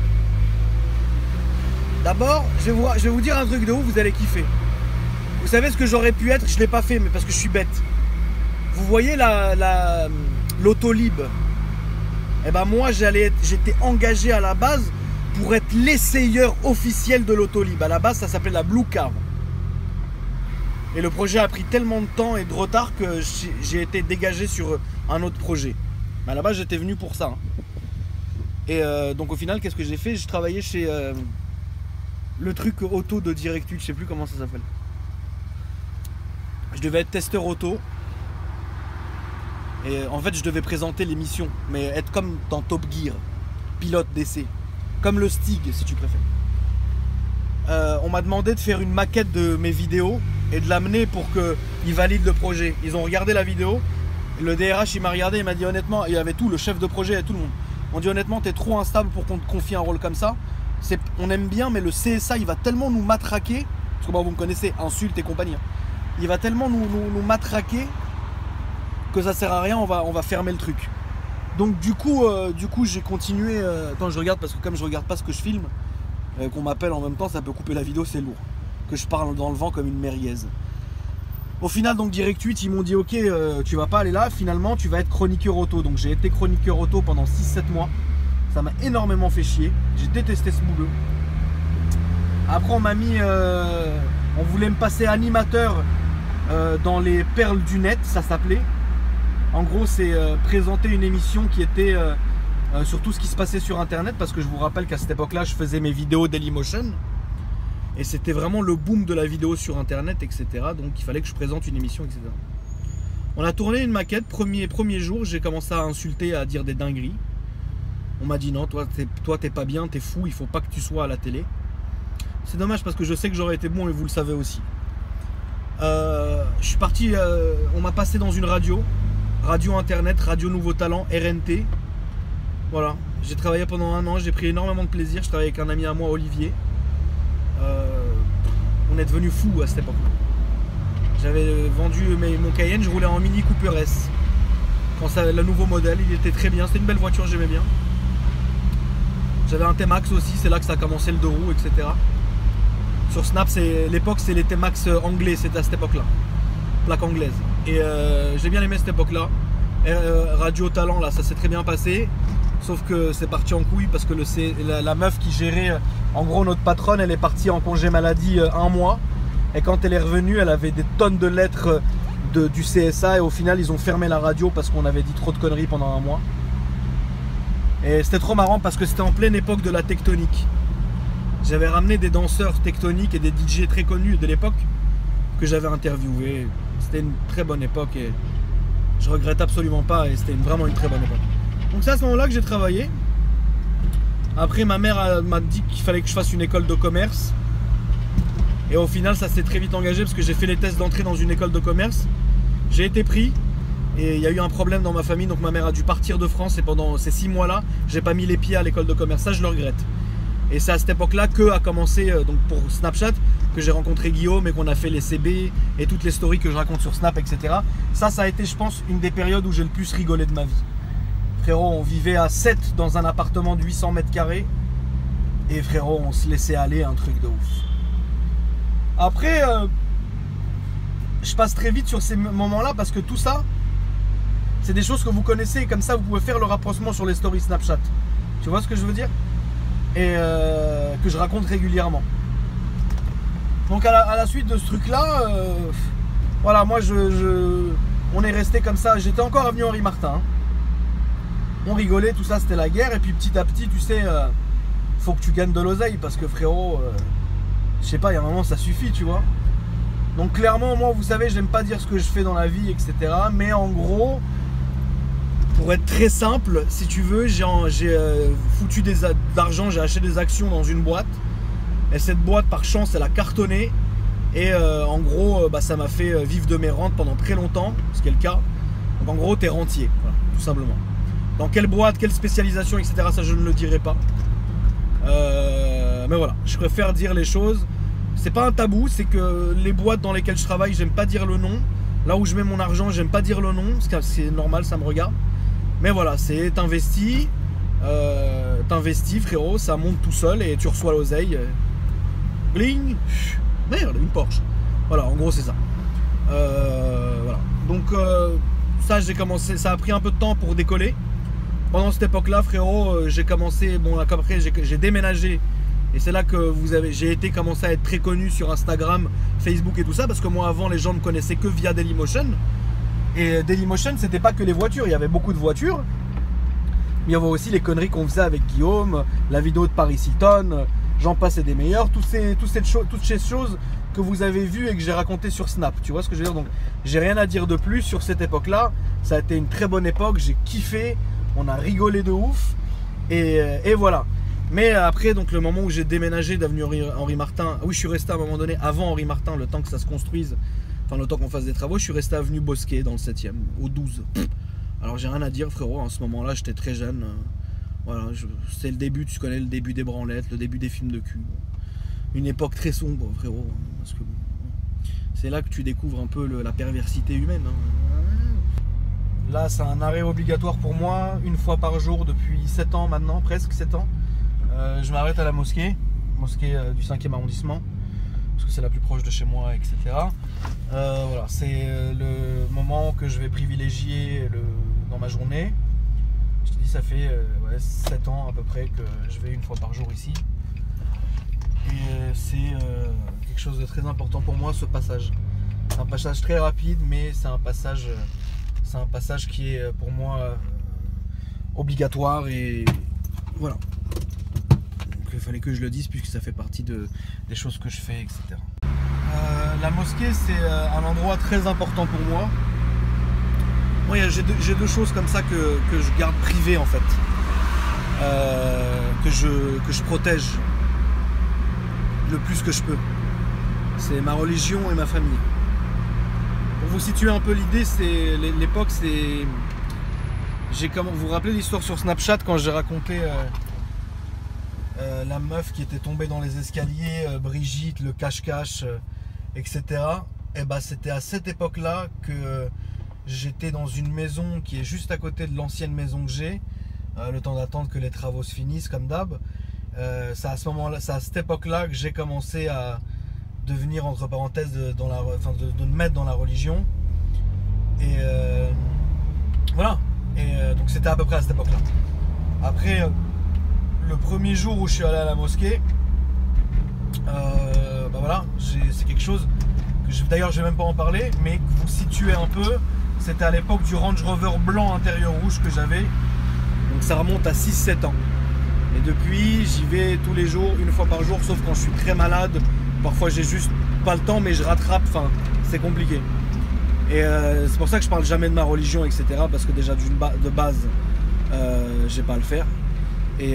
D'abord, je vais vous dire un truc de ouf, vous allez kiffer. Vous savez ce que j'aurais pu être, je ne l'ai pas fait, mais parce que je suis bête. Vous voyez l'autolib. Eh ben moi, j'étais engagé à la base pour être l'essayeur officiel de l'autolib. À la base, ça s'appelait la Blue Car. Et le projet a pris tellement de temps et de retard que j'ai été dégagé sur un autre projet. Mais à la base, j'étais venu pour ça. Et donc au final, qu'est-ce que j'ai fait? J'ai travaillé chez le truc auto de Direct 8, je sais plus comment ça s'appelle. Je devais être testeur auto. Et en fait, je devais présenter l'émission, mais être comme dans Top Gear, pilote d'essai. Comme le Stig, si tu préfères. On m'a demandé de faire une maquette de mes vidéos et de l'amener pour qu'ils valident le projet. Ils ont regardé la vidéo, le DRH il m'a regardé, il m'a dit honnêtement, il y avait tout, le chef de projet et tout le monde. On dit honnêtement, t'es trop instable pour qu'on te confie un rôle comme ça. On aime bien, mais le CSA il va tellement nous matraquer, parce que bon, vous me connaissez, insultes et compagnie. Il va tellement nous matraquer que ça sert à rien, on va fermer le truc. Donc du coup j'ai continué. Attends, je regarde parce que comme je regarde pas ce que je filme, qu'on m'appelle en même temps, ça peut couper la vidéo, c'est lourd. Que je parle dans le vent comme une merguez. Au final, donc Direct 8, ils m'ont dit ok, tu vas pas aller là, finalement tu vas être chroniqueur auto. Donc j'ai été chroniqueur auto pendant 6-7 mois. Ça m'a énormément fait chier. J'ai détesté ce boulot. Après on m'a mis, on voulait me passer animateur dans les perles du net, ça s'appelait. En gros, c'est présenter une émission qui était sur tout ce qui se passait sur internet, parce que je vous rappelle qu'à cette époque-là, je faisais mes vidéos Dailymotion. Et c'était vraiment le boom de la vidéo sur internet, etc. Donc il fallait que je présente une émission, etc. On a tourné une maquette, premier jour, j'ai commencé à insulter, à dire des dingueries. On m'a dit non, toi t'es pas bien, t'es fou, il faut pas que tu sois à la télé. C'est dommage parce que je sais que j'aurais été bon et vous le savez aussi. Je suis parti, on m'a passé dans une radio internet, radio Nouveau Talent, RNT. Voilà, j'ai travaillé pendant 1 an, j'ai pris énormément de plaisir, je travaillais avec un ami à moi, Olivier. On est devenu fou à cette époque-là. J'avais vendu mon Cayenne, je roulais en Mini Cooper S. Quand ça, le nouveau modèle, il était très bien, c'était une belle voiture, j'aimais bien. J'avais un T-Max aussi, c'est là que ça a commencé le 2 roues, etc. Sur Snap, l'époque c'est les T-Max anglais, c'était à cette époque-là. Plaque anglaise. Et j'ai bien aimé cette époque-là. Radio Talent, là, ça s'est très bien passé. Sauf que c'est parti en couille parce que la meuf qui gérait, en gros notre patronne, elle est partie en congé maladie 1 mois. Et quand elle est revenue, elle avait des tonnes de lettres du CSA. Et au final, ils ont fermé la radio parce qu'on avait dit trop de conneries pendant 1 mois. Et c'était trop marrant parce que c'était en pleine époque de la tectonique. J'avais ramené des danseurs tectoniques et des DJ très connus de l'époque que j'avais interviewés. C'était une très bonne époque et je regrette absolument pas. Et c'était vraiment une très bonne époque. Donc c'est à ce moment-là que j'ai travaillé. Après ma mère m'a dit qu'il fallait que je fasse une école de commerce. Et au final ça s'est très vite engagé parce que j'ai fait les tests d'entrée dans une école de commerce. J'ai été pris et il y a eu un problème dans ma famille. Donc ma mère a dû partir de France et pendant ces 6 mois-là, j'ai pas mis les pieds à l'école de commerce. Ça je le regrette. Et c'est à cette époque-là que a commencé, donc pour Snapchat, que j'ai rencontré Guillaume et qu'on a fait les CB et toutes les stories que je raconte sur Snap, etc. Ça a été je pense une des périodes où j'ai le plus rigolé de ma vie. Frérot, on vivait à 7 dans un appartement de 800 mètres carrés. Et frérot, on se laissait aller, un truc de ouf. Après, je passe très vite sur ces moments-là parce que tout ça, c'est des choses que vous connaissez. Et comme ça, vous pouvez faire le rapprochement sur les stories Snapchat. Tu vois ce que je veux dire? Et que je raconte régulièrement. Donc à la suite de ce truc-là, voilà, moi On est resté comme ça. J'étais encore avenue Henri Martin. Hein. On rigolait, tout ça, c'était la guerre. Et puis petit à petit, tu sais, faut que tu gagnes de l'oseille parce que frérot, je sais pas, il y a un moment, ça suffit, tu vois. Donc clairement, moi, vous savez, j'aime pas dire ce que je fais dans la vie, etc. Mais en gros, pour être très simple, si tu veux, j'ai foutu d'argent, j'ai acheté des actions dans une boîte. Et cette boîte, par chance, elle a cartonné. Et en gros, ça m'a fait vivre de mes rentes pendant très longtemps, ce qui est le cas. Donc en gros, t'es rentier, voilà, tout simplement. Dans quelle boîte, quelle spécialisation, etc. Ça, je ne le dirai pas. Mais voilà, je préfère dire les choses. C'est pas un tabou, c'est que les boîtes dans lesquelles je travaille, j'aime pas dire le nom. Là où je mets mon argent, j'aime pas dire le nom, parce que c'est normal, ça me regarde. Mais voilà, c'est t'investis, frérot, ça monte tout seul et tu reçois l'oseille. Bling. Merde, une Porsche. Voilà, en gros c'est ça. Voilà. Donc ça j'ai commencé, ça a pris un peu de temps pour décoller. Pendant cette époque-là, frérot, j'ai commencé, bon après j'ai déménagé. Et c'est là que j'ai été commencé à être très connu sur Instagram, Facebook et tout ça, parce que moi avant les gens me connaissaient que via Dailymotion. Et Dailymotion, c'était pas que les voitures, il y avait beaucoup de voitures. Mais il y avait aussi les conneries qu'on faisait avec Guillaume, la vidéo de Paris Hilton, j'en passe et des meilleurs, toutes ces choses que vous avez vues et que j'ai racontées sur Snap. Tu vois ce que je veux dire? Donc j'ai rien à dire de plus sur cette époque-là. Ça a été une très bonne époque, j'ai kiffé, on a rigolé de ouf. Et voilà. Mais après, donc le moment où j'ai déménagé d'avenue Henri Martin, oui, je suis resté à un moment donné avant Henri Martin, le temps que ça se construise, enfin le temps qu'on fasse des travaux, je suis resté avenue Bosquet dans le 7e, au 12. Alors j'ai rien à dire, frérot, en ce moment-là, j'étais très jeune. Voilà, c'est le début, tu connais le début des branlettes, le début des films de cul. Une époque très sombre, frérot. Parce que c'est là que tu découvres un peu la perversité humaine. Hein. Là, c'est un arrêt obligatoire pour moi, une fois par jour depuis 7 ans maintenant, presque 7 ans. Je m'arrête à la mosquée du 5e arrondissement, parce que c'est la plus proche de chez moi, etc. Voilà, c'est le moment que je vais privilégier dans ma journée. Je te dis, ça fait 7 ans à peu près que je vais une fois par jour ici. Et c'est quelque chose de très important pour moi, ce passage. C'est un passage très rapide, mais c'est un passage qui est pour moi obligatoire et voilà. Donc, il fallait que je le dise puisque ça fait partie des choses que je fais, etc. La mosquée, c'est un endroit très important pour moi. Moi, j'ai deux choses comme ça que je garde privées en fait, que je protège le plus que je peux. C'est ma religion et ma famille. Pour vous situer un peu l'idée, c'est l'époque, c'est... Vous vous rappelez l'histoire sur Snapchat quand j'ai raconté la meuf qui était tombée dans les escaliers, Brigitte, le cache-cache, etc. Et bah c'était à cette époque-là que j'étais dans une maison qui est juste à côté de l'ancienne maison que j'ai, le temps d'attendre que les travaux se finissent comme d'hab. C'est à ce moment-là, c'est à cette époque-là que j'ai commencé à devenir, entre parenthèses, de me mettre dans la religion. Et voilà. Et donc c'était à peu près à cette époque-là. Après, le premier jour où je suis allé à la mosquée, bah voilà, c'est quelque chose que d'ailleurs je vais même pas en parler, mais que vous situez un peu. C'était à l'époque du Range Rover blanc intérieur rouge que j'avais. Donc ça remonte à 6-7 ans. Et depuis, j'y vais tous les jours, une fois par jour, sauf quand je suis très malade. Parfois j'ai juste pas le temps, mais je rattrape, enfin c'est compliqué. Et c'est pour ça que je parle jamais de ma religion, etc. Parce que déjà de base, j'ai pas à le faire. Et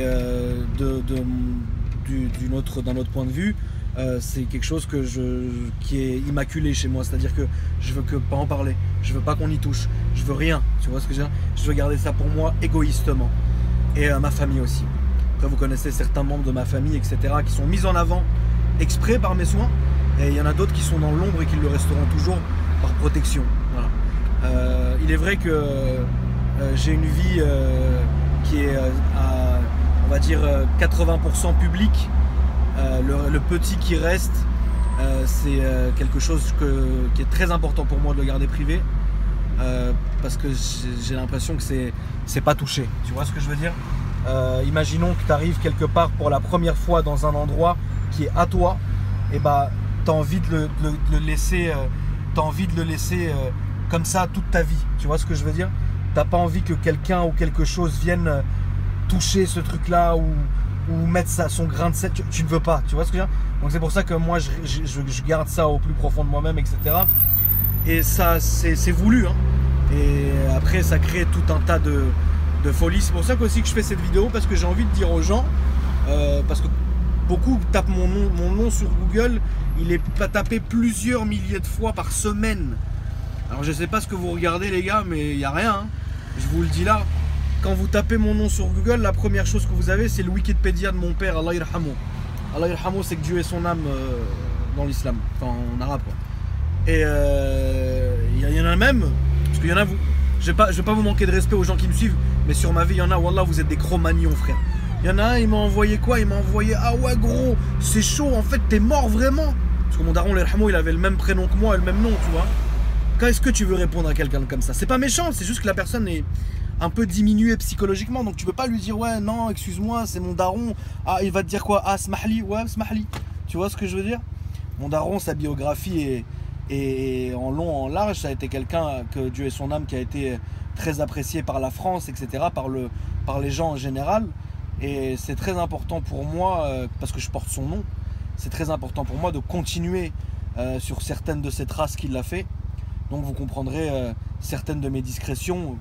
d'un autre point de vue, c'est quelque chose qui est immaculé chez moi. C'est-à-dire que je veux pas en parler. Je veux pas qu'on y touche. Je veux rien. Tu vois ce que je veux dire? Je veux garder ça pour moi égoïstement. Et ma famille aussi. Après, vous connaissez certains membres de ma famille, etc. qui sont mis en avant exprès par mes soins. Et il y en a d'autres qui sont dans l'ombre et qui le resteront toujours par protection. Voilà. Il est vrai que j'ai une vie qui est à, on va dire, 80% publique. Le petit qui reste, c'est quelque chose qui est très important pour moi de le garder privé. Parce que j'ai l'impression que c'est pas touché. Tu vois ce que je veux dire? Imaginons que tu arrives quelque part pour la première fois dans un endroit qui est à toi, et bah t'as envie de le laisser comme ça toute ta vie. Tu vois ce que je veux dire? T'as pas envie que quelqu'un ou quelque chose vienne toucher ce truc-là ou mettre son grain de sel. Tu ne veux pas, tu vois ce que je veux dire? Donc c'est pour ça que moi je garde ça au plus profond de moi-même, etc. Et ça, c'est voulu. Hein. Et après, ça crée tout un tas de folie. C'est pour ça aussi que je fais cette vidéo, parce que j'ai envie de dire aux gens, parce que beaucoup tapent mon nom sur Google, il est tapé plusieurs milliers de fois par semaine. Alors je sais pas ce que vous regardez les gars, mais il n'y a rien. Hein. Je vous le dis là. Quand vous tapez mon nom sur Google, la première chose que vous avez, c'est le Wikipédia de mon père, Allah Irhamou. Allah Irhamou, c'est que Dieu ait son âme dans l'islam, enfin en arabe quoi. Et il y en a même, parce qu'il y en a vous. Je vais pas vous manquer de respect aux gens qui me suivent, mais sur ma vie, il y en a, wallah, vous êtes des Cro-Magnons, frère. Il y en a un, il m'a envoyé quoi? Il m'a envoyé, ah ouais gros, c'est chaud, en fait, t'es mort vraiment. Parce que mon daron, l'Irhamou, il avait le même prénom que moi et le même nom, tu vois. Quand est-ce que tu veux répondre à quelqu'un comme ça? C'est pas méchant, c'est juste que la personne est un peu diminuée psychologiquement, donc tu peux pas lui dire, ouais, non, excuse-moi, c'est mon daron. Ah, il va te dire quoi? Ah, smahli, ouais, smahli. Tu vois ce que je veux dire? Mon daron, sa biographie et en long, en large, ça a été quelqu'un que Dieu ait son âme, qui a été très apprécié par la France, etc., par les gens en général. Et c'est très important pour moi, parce que je porte son nom, c'est très important pour moi de continuer sur certaines de ces traces qu'il a fait. Donc vous comprendrez certaines de mes discrétions.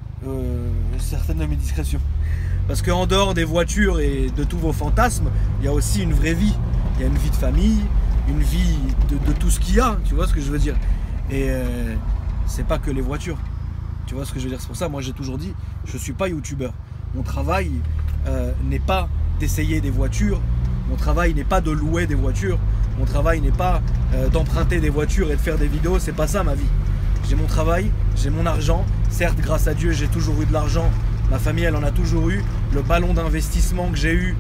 Parce qu'en dehors des voitures et de tous vos fantasmes, il y a aussi une vraie vie. Il y a une vie de famille, une vie de tout ce qu'il y a, tu vois ce que je veux dire. Et c'est pas que les voitures, tu vois ce que je veux dire. C'est pour ça, moi j'ai toujours dit, je suis pas youtubeur. Mon travail n'est pas d'essayer des voitures, mon travail n'est pas de louer des voitures, mon travail n'est pas d'emprunter des voitures et de faire des vidéos, c'est pas ça ma vie. J'ai mon travail, j'ai mon argent, certes grâce à Dieu j'ai toujours eu de l'argent, ma famille elle en a toujours eu, le ballon d'investissement que j'ai eu,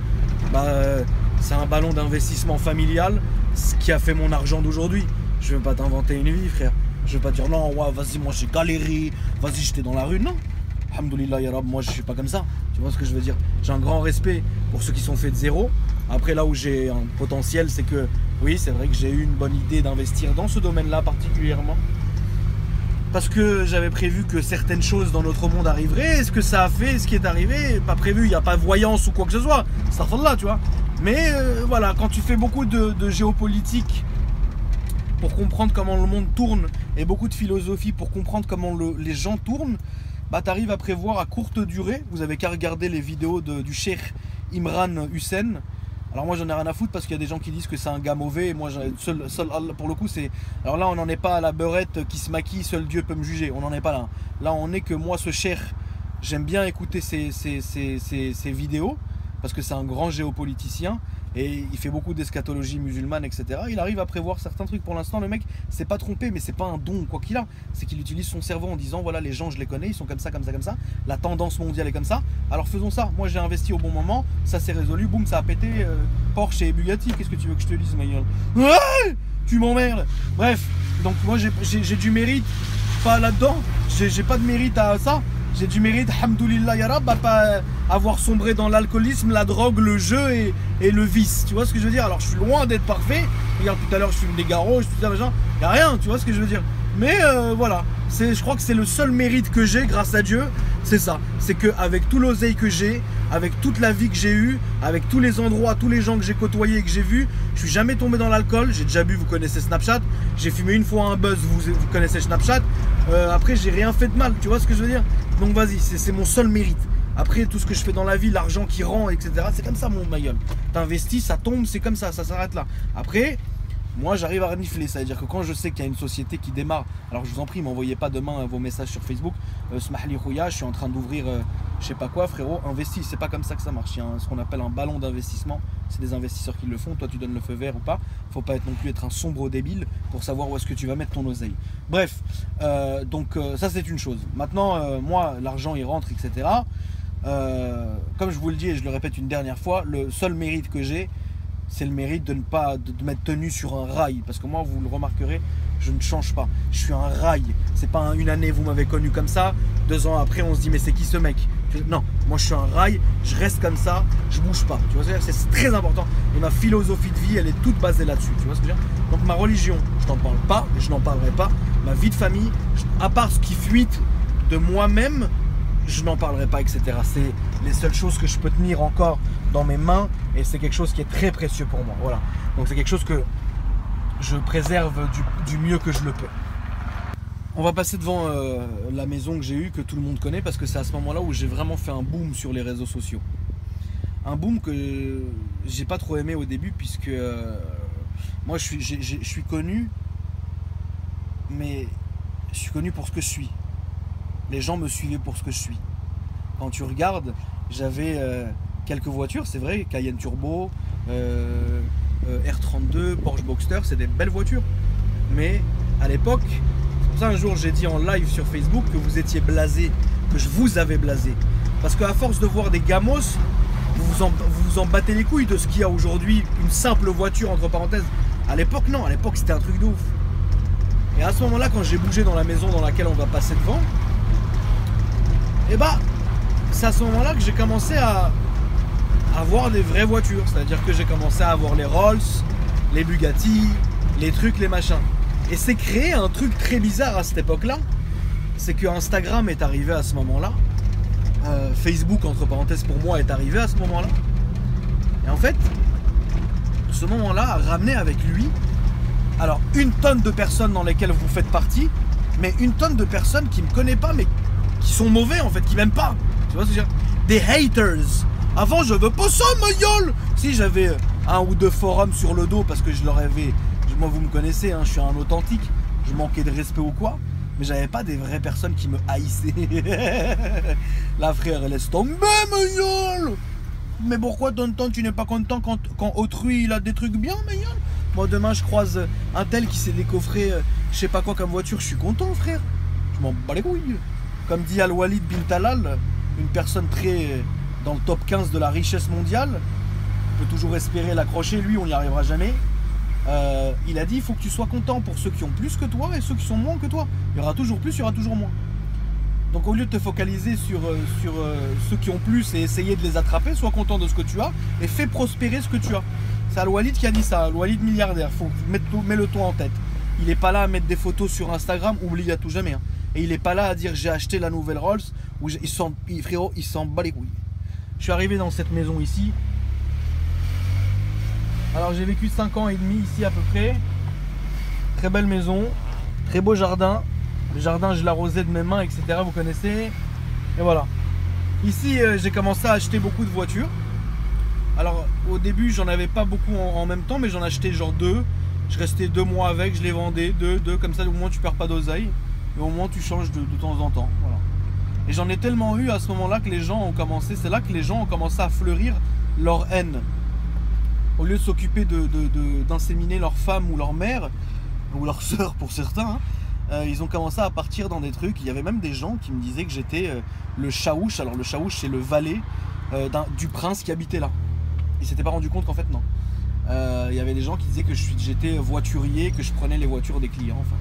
c'est un ballon d'investissement familial, ce qui a fait mon argent d'aujourd'hui. Je ne veux pas t'inventer une vie frère, je ne veux pas dire non, ouais, vas-y moi j'ai galéré, vas-y j'étais dans la rue, non. Alhamdoulilah ya Rab, moi je suis pas comme ça, tu vois ce que je veux dire. J'ai un grand respect pour ceux qui sont faits de zéro. Après là où j'ai un potentiel, c'est que oui c'est vrai que j'ai eu une bonne idée d'investir dans ce domaine-là particulièrement. Parce que j'avais prévu que certaines choses dans notre monde arriveraient. Ce que ça a fait, ce qui est arrivé, pas prévu, il n'y a pas de voyance ou quoi que ce soit. Ça fait là, tu vois. Mais voilà, quand tu fais beaucoup de géopolitique pour comprendre comment le monde tourne et beaucoup de philosophie pour comprendre comment les gens tournent, bah tu arrives à prévoir à courte durée. Vous avez qu'à regarder les vidéos du cheikh Imran Hussein. Alors moi j'en ai rien à foutre parce qu'il y a des gens qui disent que c'est un gars mauvais et moi seul pour le coup c'est... Alors là on n'en est pas à la beurette qui se maquille, seul Dieu peut me juger, on n'en est pas là. Là on est que moi ce cheikh, j'aime bien écouter ses vidéos parce que c'est un grand géopoliticien et il fait beaucoup d'eschatologie musulmane, etc. Il arrive à prévoir certains trucs. Pour l'instant le mec s'est pas trompé, mais c'est pas un don quoi qu'il a, c'est qu'il utilise son cerveau en disant voilà les gens je les connais, ils sont comme ça, comme ça, comme ça, la tendance mondiale est comme ça, alors faisons ça. Moi j'ai investi au bon moment, ça s'est résolu, boum, ça a pété, Porsche et Bugatti, qu'est-ce que tu veux que je te dise ma gueule? Ouais, tu m'emmerdes. Bref, donc moi j'ai du mérite, pas là-dedans, j'ai pas de mérite à ça. J'ai du mérite, hamdoulillah ya Rab, à pas avoir sombré dans l'alcoolisme, la drogue, le jeu et le vice. Tu vois ce que je veux dire? Alors je suis loin d'être parfait. Regarde, tout à l'heure je fume des garrots, je fais ça, il n'y a rien, tu vois ce que je veux dire? Mais voilà, je crois que c'est le seul mérite que j'ai grâce à Dieu, c'est ça. C'est qu'avec tout l'oseille que j'ai, avec toute la vie que j'ai eue, avec tous les endroits, tous les gens que j'ai côtoyés et que j'ai vus, je suis jamais tombé dans l'alcool. J'ai déjà bu, vous connaissez Snapchat. J'ai fumé une fois un buzz, vous connaissez Snapchat. Après j'ai rien fait de mal, tu vois ce que je veux dire? Donc vas-y, c'est mon seul mérite. Après tout ce que je fais dans la vie, l'argent qui rend, etc. C'est comme ça ma gueule. T'investis, ça tombe, c'est comme ça s'arrête là. Après, moi j'arrive à renifler, ça veut dire que quand je sais qu'il y a une société qui démarre, alors je vous en prie, m'envoyez pas demain vos messages sur Facebook, Smahli Khouya, je suis en train d'ouvrir je sais pas quoi, frérot, investis, c'est pas comme ça que ça marche. Il y a ce qu'on appelle un ballon d'investissement, c'est des investisseurs qui le font, toi tu donnes le feu vert ou pas, faut pas être non plus être un sombre débile pour savoir où est-ce que tu vas mettre ton oseille. Bref, donc ça c'est une chose. Maintenant, moi l'argent il rentre, etc. Comme je vous le dis et je le répète une dernière fois, le seul mérite que j'ai, c'est le mérite de ne pas de m'être tenu sur un rail. Parce que moi, vous le remarquerez, je ne change pas. Je suis un rail. C'est pas une année, vous m'avez connu comme ça. 2 ans après, on se dit, mais c'est qui ce mec? Non, moi je suis un rail, je reste comme ça, je bouge pas. Tu vois ce que je veux dire? C'est très important. Et ma philosophie de vie, elle est toute basée là-dessus. Tu vois ce que je veux dire? Donc ma religion, je n'en parle pas, et je n'en parlerai pas. Ma vie de famille, à part ce qui fuite de moi-même, je n'en parlerai pas, etc. C'est les seules choses que je peux tenir encore dans mes mains, et c'est quelque chose qui est très précieux pour moi. Voilà. Donc c'est quelque chose que je préserve du mieux que je le peux. On va passer devant la maison que j'ai eue, que tout le monde connaît, parce que c'est à ce moment-là où j'ai vraiment fait un boom sur les réseaux sociaux. Un boom que j'ai pas trop aimé au début, puisque moi je suis connu, mais je suis connu pour ce que je suis. Les gens me suivaient pour ce que je suis. Quand tu regardes, j'avais quelques voitures, c'est vrai, Cayenne Turbo, R32, Porsche Boxster, c'est des belles voitures. Mais à l'époque, c'est pour ça un jour j'ai dit en live sur Facebook que vous étiez blasé, que je vous avais blasé. Parce qu'à force de voir des gamos, vous vous en battez les couilles de ce qu'il y a aujourd'hui, une simple voiture entre parenthèses. À l'époque non, à l'époque c'était un truc de ouf. Et à ce moment-là, quand j'ai bougé dans la maison dans laquelle on va passer devant, et bah, c'est à ce moment-là que j'ai commencé à avoir des vraies voitures. C'est-à-dire que j'ai commencé à avoir les Rolls, les Bugatti, les trucs, les machins. Et c'est créé un truc très bizarre à cette époque-là. C'est que Instagram est arrivé à ce moment-là. Facebook, entre parenthèses, pour moi, est arrivé à ce moment-là. Et en fait, ce moment-là a ramené avec lui, alors, une tonne de personnes dans lesquelles vous faites partie, mais une tonne de personnes qui ne me connaissent pas, mais qui sont mauvais en fait, qui m'aiment pas. Tu vois ce que je veux dire? Des haters. Avant, je veux pas ça, ma gueule. Si j'avais un ou deux forums sur le dos parce que je leur avais. Moi, vous me connaissez, hein, je suis un authentique. Je manquais de respect ou quoi. Mais j'avais pas des vraies personnes qui me haïssaient. La frère, laisse tomber, ma gueule. Mais pourquoi, tonton, tu n'es pas content quand autrui il a des trucs bien, ma gueule? Moi, demain, je croise un tel qui s'est décoffré je sais pas quoi comme voiture. Je suis content, frère. Je m'en bats les couilles. Comme dit Al-Walid bin Talal, une personne très dans le top 15 de la richesse mondiale, on peut toujours espérer l'accrocher, lui on n'y arrivera jamais. Il a dit il faut que tu sois content pour ceux qui ont plus que toi et ceux qui sont moins que toi. Il y aura toujours plus, il y aura toujours moins. Donc au lieu de te focaliser sur ceux qui ont plus et essayer de les attraper, sois content de ce que tu as et fais prospérer ce que tu as. C'est Al-Walid qui a dit ça, Al-Walid milliardaire, mets-le toi en tête. Il n'est pas là à mettre des photos sur Instagram, oublie à tout jamais. Hein. Et il n'est pas là à dire j'ai acheté la nouvelle Rolls, où frérot, il s'en bat les couilles. Je suis arrivé dans cette maison ici. Alors j'ai vécu 5 ans et demi ici à peu près. Très belle maison, très beau jardin. Le jardin, je l'arrosais de mes mains, etc. Vous connaissez. Et voilà. Ici, j'ai commencé à acheter beaucoup de voitures. Alors au début, j'en avais pas beaucoup en même temps, mais j'en achetais genre 2. Je restais 2 mois avec, je les vendais, 2, comme ça au moins tu perds pas d'oseille. Et au moins tu changes de temps en temps. Voilà. Et j'en ai tellement eu à ce moment-là que les gens ont commencé, c'est là que les gens ont commencé à fleurir leur haine. Au lieu de s'occuper d'inséminer leur femme ou leur mère, ou leur sœur pour certains, hein, ils ont commencé à partir dans des trucs. Il y avait même des gens qui me disaient que j'étais le chaouche. Alors le chaouche c'est le valet du prince qui habitait là. Ils s'étaient pas rendu compte qu'en fait non. Il y avait des gens qui disaient que j'étais voiturier, que je prenais les voitures des clients, enfin.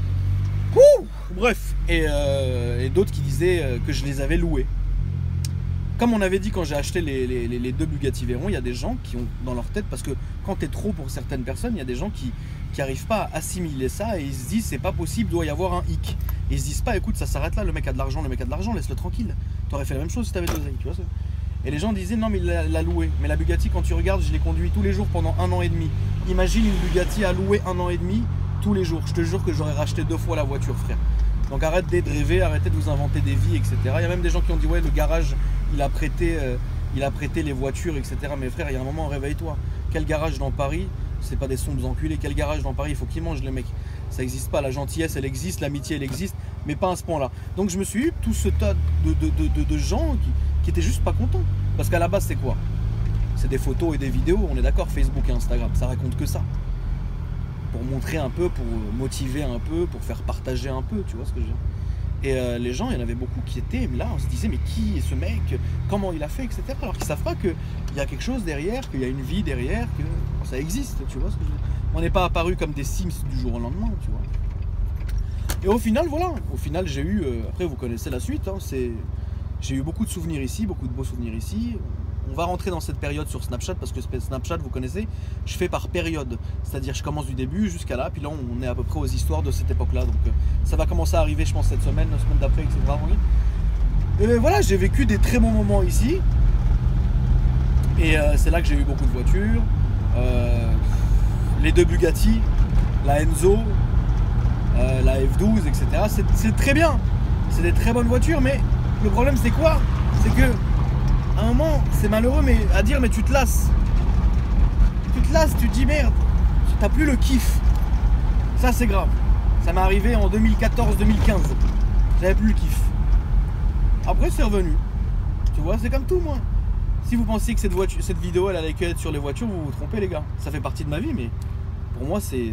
Bref, et d'autres qui disaient que je les avais loués. Comme on avait dit quand j'ai acheté les 2 Bugatti Veyron, il y a des gens qui ont dans leur tête, parce que quand t'es trop pour certaines personnes, il y a des gens qui n'arrivent pas à assimiler ça et ils se disent c'est pas possible, doit y avoir un hic. Et ils se disent pas écoute ça s'arrête là, le mec a de l'argent, laisse-le tranquille. T'aurais fait la même chose si t'avais 2 ailes, tu vois ça. Et les gens disaient non mais il l'a loué. Mais la Bugatti quand tu regardes, je l'ai conduit tous les jours pendant 1 an et demi. Imagine une Bugatti à louer 1 an et demi tous les jours. Je te jure que j'aurais racheté 2 fois la voiture, frère. Donc arrêtez de rêver, arrêtez de vous inventer des vies, etc. Il y a même des gens qui ont dit ouais le garage il a prêté les voitures, etc. Mais frère, il y a un moment, réveille-toi. Quel garage dans Paris? C'est pas des sombres enculés. Quel garage dans Paris? Il faut qu'ils mangent les mecs. Ça n'existe pas. La gentillesse elle existe, l'amitié elle existe, mais pas à ce point là. Donc je me suis eu tout ce tas de gens qui étaient juste pas contents. Parce qu'à la base c'est quoi? C'est des photos et des vidéos, on est d'accord, Facebook et Instagram, ça raconte que ça. Pour montrer un peu, pour motiver un peu, pour faire partager un peu, tu vois ce que je veux dire. Et les gens, il y en avait beaucoup qui étaient là, on se disait mais qui est ce mec, comment il a fait, etc. Alors qu'ils savent pas qu'il y a quelque chose derrière, qu'il y a une vie derrière, que ça existe, tu vois ce que je veux dire. On n'est pas apparu comme des Sims du jour au lendemain, tu vois. Et au final, voilà, au final j'ai eu, après vous connaissez la suite, hein, j'ai eu beaucoup de souvenirs ici, beaucoup de beaux souvenirs ici. On va rentrer dans cette période sur Snapchat parce que Snapchat, vous connaissez, je fais par période. C'est-à-dire je commence du début jusqu'à là, puis là on est à peu près aux histoires de cette époque-là. Donc ça va commencer à arriver, je pense, cette semaine, la semaine d'après, etc. Et voilà, j'ai vécu des très bons moments ici. Et c'est là que j'ai eu beaucoup de voitures. Les deux Bugatti, la Enzo, la F12, etc. C'est très bien. C'est des très bonnes voitures, mais le problème c'est quoi? C'est que à un moment, c'est malheureux mais à dire, mais tu te lasses. Tu te lasses, tu te dis merde, t'as plus le kiff. Ça c'est grave. Ça m'est arrivé en 2014-2015. J'avais plus le kiff. Après c'est revenu. Tu vois, c'est comme tout moi. Si vous pensiez que cette vidéo elle allait que être sur les voitures, vous vous trompez les gars. Ça fait partie de ma vie, mais pour moi c'était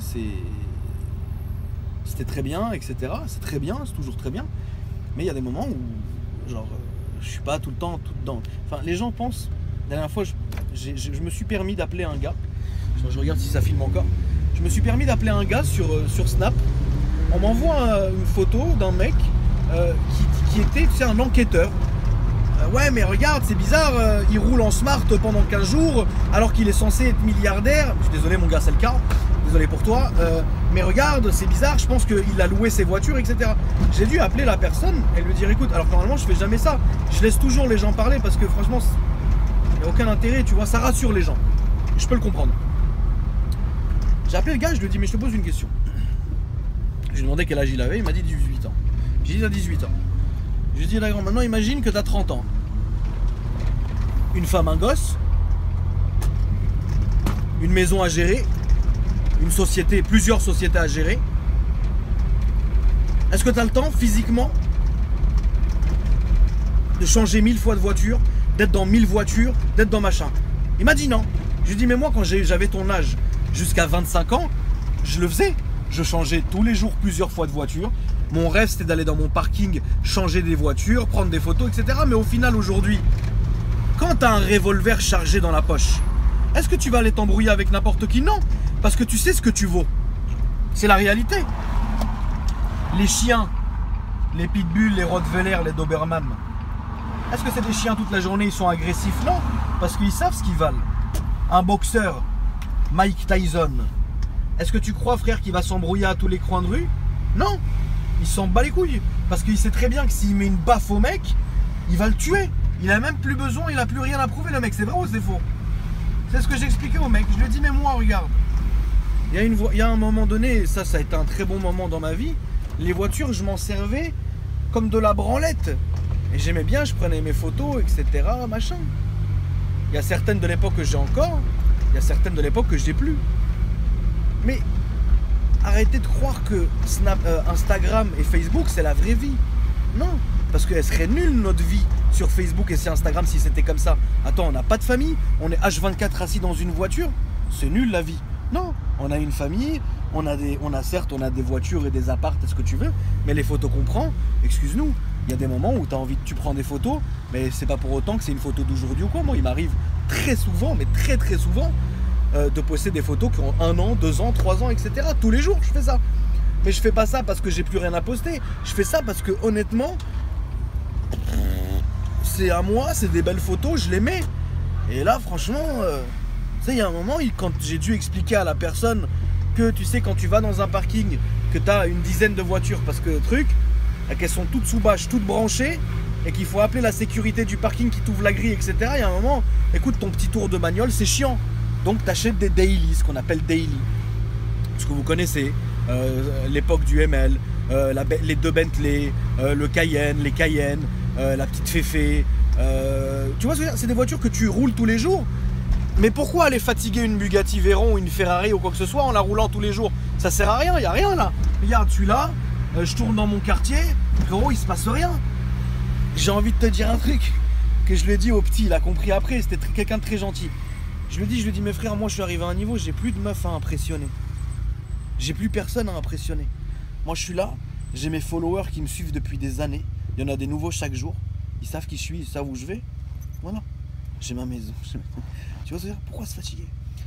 très bien, etc. C'est très bien, c'est toujours très bien. Mais il y a des moments où genre je suis pas tout le temps tout dedans. Enfin les gens pensent. La dernière fois je me suis permis d'appeler un gars. Je regarde si ça filme encore. Je me suis permis d'appeler un gars sur Snap. On m'envoie une photo d'un mec qui était, tu sais, un enquêteur. Ouais mais regarde, c'est bizarre, il roule en smart pendant 15 jours alors qu'il est censé être milliardaire. Je suis désolé mon gars, c'est le cas, désolé pour toi, mais regarde, c'est bizarre, je pense qu'il a loué ses voitures, etc. J'ai dû appeler la personne et lui dire écoute, alors normalement je fais jamais ça, je laisse toujours les gens parler parce que franchement il n'y a aucun intérêt, tu vois, ça rassure les gens, je peux le comprendre. J'ai appelé le gars, je lui ai dit mais je te pose une question. Je lui ai demandé quel âge il avait, il m'a dit 18 ans. J'ai dit t'as 18 ans. Je lui ai dit d'accord, maintenant imagine que tu as 30 ans. Une femme, un gosse, une maison à gérer, une société, plusieurs sociétés à gérer. Est-ce que tu as le temps physiquement de changer 1000 fois de voiture, d'être dans 1000 voitures, d'être dans machin? Il m'a dit non. Je lui ai dit mais moi quand j'avais ton âge jusqu'à 25 ans, je le faisais. Je changeais tous les jours plusieurs fois de voiture. Mon rêve c'était d'aller dans mon parking, changer des voitures, prendre des photos, etc. Mais au final aujourd'hui, quand tu as un revolver chargé dans la poche, est-ce que tu vas aller t'embrouiller avec n'importe qui? Non, parce que tu sais ce que tu vaux. C'est la réalité. Les chiens, les pitbulls, les rottweilers, les doberman, est-ce que c'est des chiens toute la journée, ils sont agressifs? Non, parce qu'ils savent ce qu'ils valent. Un boxeur, Mike Tyson, est-ce que tu crois frère qu'il va s'embrouiller à tous les coins de rue? Non, il s'en bat les couilles. Parce qu'il sait très bien que s'il met une baffe au mec, il va le tuer. Il a même plus besoin, il a plus rien à prouver le mec. C'est vrai ou c'est faux? C'est ce que j'ai expliqué au mec. Je lui ai dit mais moi regarde, il y a un moment donné, et ça a été un très bon moment dans ma vie. Les voitures je m'en servais comme de la branlette. Et j'aimais bien, je prenais mes photos, etc. Machin. Il y a certaines de l'époque que j'ai encore, il y a certaines de l'époque que j'ai plus. Mais arrêtez de croire que Instagram et Facebook c'est la vraie vie. Non, parce qu'elle serait nulle notre vie sur Facebook et sur Instagram si c'était comme ça. Attends, on n'a pas de famille, on est H24 assis dans une voiture, c'est nul la vie. Non, on a une famille, on a des voitures et des apparts, est-ce que tu veux, mais les photos qu'on prend, excuse-nous, il y a des moments où tu prends des photos, mais c'est pas pour autant que c'est une photo d'aujourd'hui ou quoi. Moi il m'arrive très souvent, mais très très souvent, de poster des photos qui ont 1 an, 2 ans, 3 ans, etc. Tous les jours je fais ça. Mais je fais pas ça parce que j'ai plus rien à poster. Je fais ça parce que honnêtement, c'est à moi, c'est des belles photos, je les mets. Et là franchement, tu sais, il y a un moment, quand j'ai dû expliquer à la personne que tu sais quand tu vas dans un parking, que tu as une dizaine de voitures parce que truc, qu'elles sont toutes sous bâche, toutes branchées, et qu'il faut appeler la sécurité du parking qui t'ouvre la grille, etc. Il y a un moment, écoute, ton petit tour de bagnole, c'est chiant. Donc tu achètes des daily, ce qu'on appelle daily. Ce que vous connaissez, l'époque du ML, les deux Bentley, le Cayenne, les Cayenne, la petite Féfé. Tu vois, c'est des voitures que tu roules tous les jours. Mais pourquoi aller fatiguer une Bugatti Veyron ou une Ferrari ou quoi que ce soit en la roulant tous les jours? Ça sert à rien, il n'y a rien là. Regarde, je suis là, je tourne dans mon quartier, frérot, il se passe rien. J'ai envie de te dire un truc que je lui ai dit au petit, il a compris après, c'était quelqu'un de très gentil. Je lui ai dit, mes frères, moi je suis arrivé à un niveau, j'ai plus de meufs à impressionner. J'ai plus personne à impressionner. Moi je suis là, j'ai mes followers qui me suivent depuis des années. Il y en a des nouveaux chaque jour. Ils savent qui je suis, ils savent où je vais. Voilà. J'ai ma maison. Tu vois ce que je veux dire? Pourquoi se fatiguer?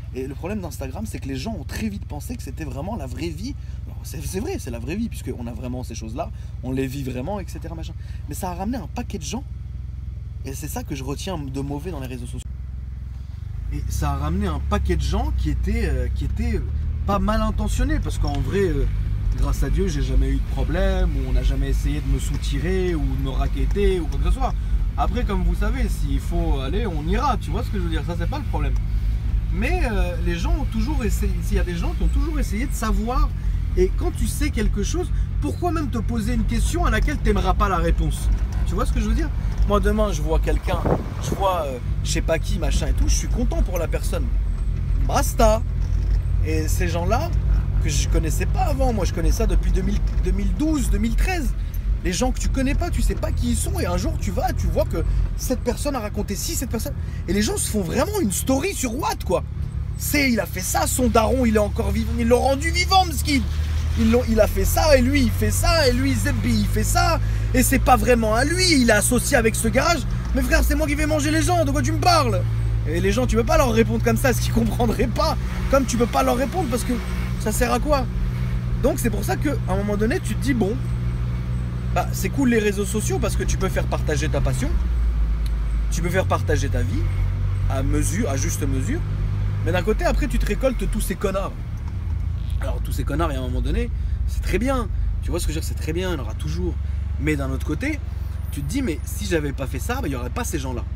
Et le problème d'Instagram, c'est que les gens ont très vite pensé que c'était vraiment la vraie vie. C'est vrai, c'est la vraie vie, puisqu'on a vraiment ces choses-là, on les vit vraiment, etc. Machin. Mais ça a ramené un paquet de gens, et c'est ça que je retiens de mauvais dans les réseaux sociaux. Et ça a ramené un paquet de gens qui étaient pas mal intentionnés, parce qu'en vrai, grâce à Dieu, j'ai jamais eu de problème, ou on n'a jamais essayé de me soutirer, ou de me raqueter, ou quoi que ce soit. Après, comme vous savez, s'il faut aller, on ira, tu vois ce que je veux dire, ça c'est pas le problème. Mais les gens ont toujours essayé, s'il y a des gens qui ont toujours essayé de savoir, et quand tu sais quelque chose, pourquoi même te poser une question à laquelle tu n'aimeras pas la réponse? Tu vois ce que je veux dire? Moi demain je vois quelqu'un, je vois je sais pas qui, machin et tout, je suis content pour la personne. Basta. Et ces gens-là, que je connaissais pas avant, moi je connais ça depuis 2012, 2013. Les gens que tu connais pas, tu sais pas qui ils sont, et un jour tu vas, tu vois que cette personne a raconté ci, cette personne. Et les gens se font vraiment une story sur Watt, quoi. C'est, il a fait ça, son daron, il est encore vivant, ils l'ont rendu vivant, Mskin. Il a fait ça, et lui il fait ça, et lui Zebbi il fait ça, et c'est pas vraiment à lui, il est associé avec ce garage. Mais frère, c'est moi qui vais manger les gens, de quoi tu me parles? Et les gens, tu peux pas leur répondre comme ça, ce qu'ils comprendraient pas. Comme tu peux pas leur répondre, parce que ça sert à quoi? Donc c'est pour ça qu'à un moment donné, tu te dis, bon, bah, c'est cool les réseaux sociaux, parce que tu peux faire partager ta passion, tu peux faire partager ta vie, à juste mesure. Mais d'un côté, après, tu te récoltes tous ces connards. Alors, tous ces connards, et à un moment donné, c'est très bien. Tu vois ce que je veux dire, c'est très bien, il y en aura toujours. Mais d'un autre côté, tu te dis, mais si j'avais pas fait ça, bah, il n'y aurait pas ces gens-là.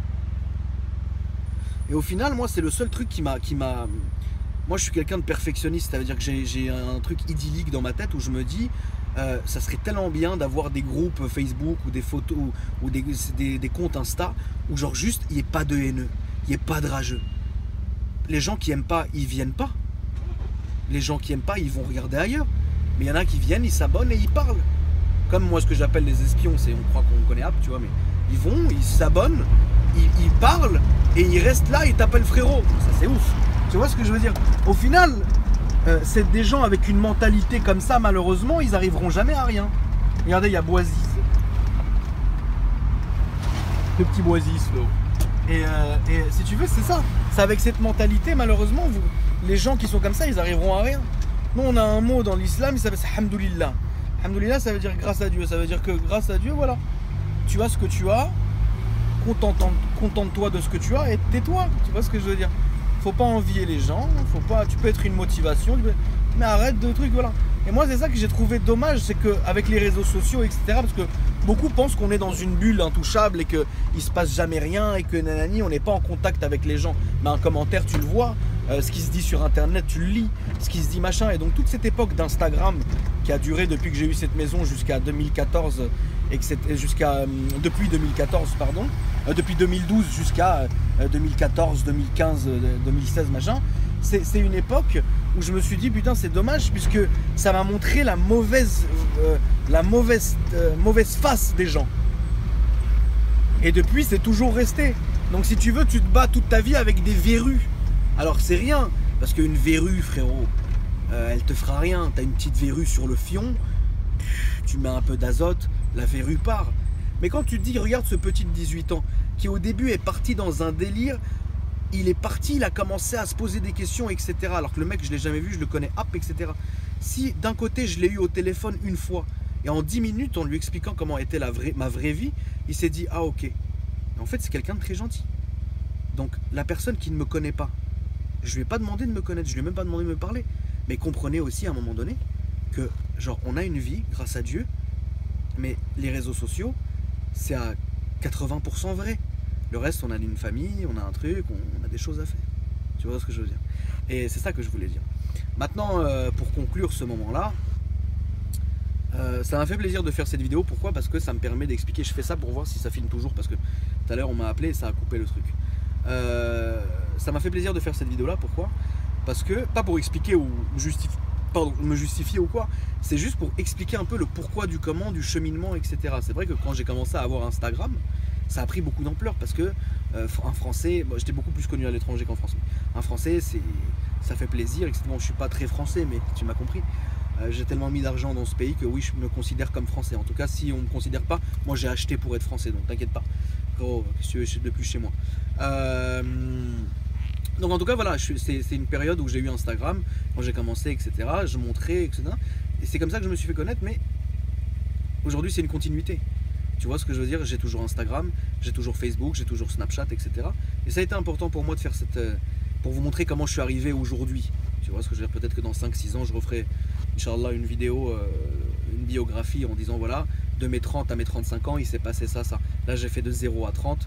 Et au final, moi, c'est le seul truc qui m'a... Moi, je suis quelqu'un de perfectionniste, ça veut dire que j'ai un truc idyllique dans ma tête où je me dis, ça serait tellement bien d'avoir des groupes Facebook ou des photos ou des comptes Insta où genre juste, il n'y ait pas de haineux, il n'y ait pas de rageux. Les gens qui n'aiment pas, ils viennent pas. Les gens qui n'aiment pas, ils vont regarder ailleurs. Mais il y en a qui viennent, ils s'abonnent et ils parlent. Comme moi, ce que j'appelle les espions, c'est on croit qu'on connaît App, tu vois, mais ils vont, ils s'abonnent, ils parlent et ils restent là, ils t'appellent frérot. Ça, c'est ouf. Tu vois ce que je veux dire? Au final, c'est des gens avec une mentalité comme ça, malheureusement, ils arriveront jamais à rien. Regardez, il y a Boisis. Le petit Boisis, là. Et si tu veux, c'est ça. C'est avec cette mentalité, malheureusement, les gens qui sont comme ça, ils arriveront à rien. Nous, on a un mot dans l'islam, il s'appelle Hamdoulillah. Hamdoulillah, ça veut dire grâce à Dieu. Ça veut dire que grâce à Dieu, voilà, tu as ce que tu as, contente-toi de ce que tu as et tais-toi. Tu vois ce que je veux dire? Faut pas envier les gens, tu peux être une motivation, mais arrête de trucs, voilà. Et moi, c'est ça que j'ai trouvé dommage, c'est qu'avec les réseaux sociaux, etc., parce que beaucoup pensent qu'on est dans une bulle intouchable et qu'il se passe jamais rien et que nanani, on n'est pas en contact avec les gens. Mais un commentaire, tu le vois, ce qui se dit sur internet, tu le lis, ce qui se dit machin. Et donc toute cette époque d'Instagram qui a duré depuis que j'ai eu cette maison jusqu'à 2014, depuis 2014, pardon, depuis 2012 jusqu'à 2014, 2015, 2016, machin. C'est une époque où je me suis dit putain c'est dommage puisque ça m'a montré la mauvaise face des gens. Et depuis c'est toujours resté. Donc si tu veux tu te bats toute ta vie avec des verrues. Alors c'est rien parce qu'une verrue frérot elle te fera rien. T'as une petite verrue sur le fion, tu mets un peu d'azote, la verrue part. Mais quand tu te dis regarde ce petit de 18 ans qui au début est parti dans un délire. Il est parti, il a commencé à se poser des questions, etc. Alors que le mec, je ne l'ai jamais vu, je le connais, hop, etc. Si d'un côté, je l'ai eu au téléphone une fois, et en 10 minutes, en lui expliquant comment était ma vraie vie, il s'est dit, ah ok. Et en fait, c'est quelqu'un de très gentil. Donc, la personne qui ne me connaît pas, je ne lui ai pas demandé de me connaître, je ne lui ai même pas demandé de me parler. Mais comprenez aussi à un moment donné que, genre, on a une vie, grâce à Dieu, mais les réseaux sociaux, c'est à 80% vrai. Le reste, on a une famille, on a un truc, on a des choses à faire. Tu vois ce que je veux dire? Et c'est ça que je voulais dire. Maintenant, pour conclure ce moment-là, ça m'a fait plaisir de faire cette vidéo. Pourquoi? Parce que ça me permet d'expliquer. Je fais ça pour voir si ça filme toujours. Parce que tout à l'heure, on m'a appelé et ça a coupé le truc. Ça m'a fait plaisir de faire cette vidéo-là. Pourquoi? Parce que, pas pour expliquer ou me justifier ou quoi. C'est juste pour expliquer un peu le pourquoi du comment, du cheminement, etc. C'est vrai que quand j'ai commencé à avoir Instagram, ça a pris beaucoup d'ampleur parce que un Français, bon, j'étais beaucoup plus connu à l'étranger qu'en France. Un Français, ça fait plaisir, etc. Bon, je suis pas très français, mais tu m'as compris. J'ai tellement mis d'argent dans ce pays que oui, je me considère comme français. En tout cas, si on ne me considère pas, moi j'ai acheté pour être français, donc t'inquiète pas. Oh, qu'est-ce que tu veux de plus chez moi. Donc en tout cas voilà, c'est une période où j'ai eu Instagram, quand j'ai commencé, etc. Je montrais, etc. Et c'est comme ça que je me suis fait connaître, mais aujourd'hui c'est une continuité. Tu vois ce que je veux dire? J'ai toujours Instagram, j'ai toujours Facebook, j'ai toujours Snapchat, etc. Et ça a été important pour moi de faire pour vous montrer comment je suis arrivé aujourd'hui. Tu vois ce que je veux dire? Peut-être que dans 5-6 ans, je referai, Inch'Allah, une vidéo, une biographie en disant voilà, de mes 30 à mes 35 ans, il s'est passé ça, ça. Là, j'ai fait de 0 à 30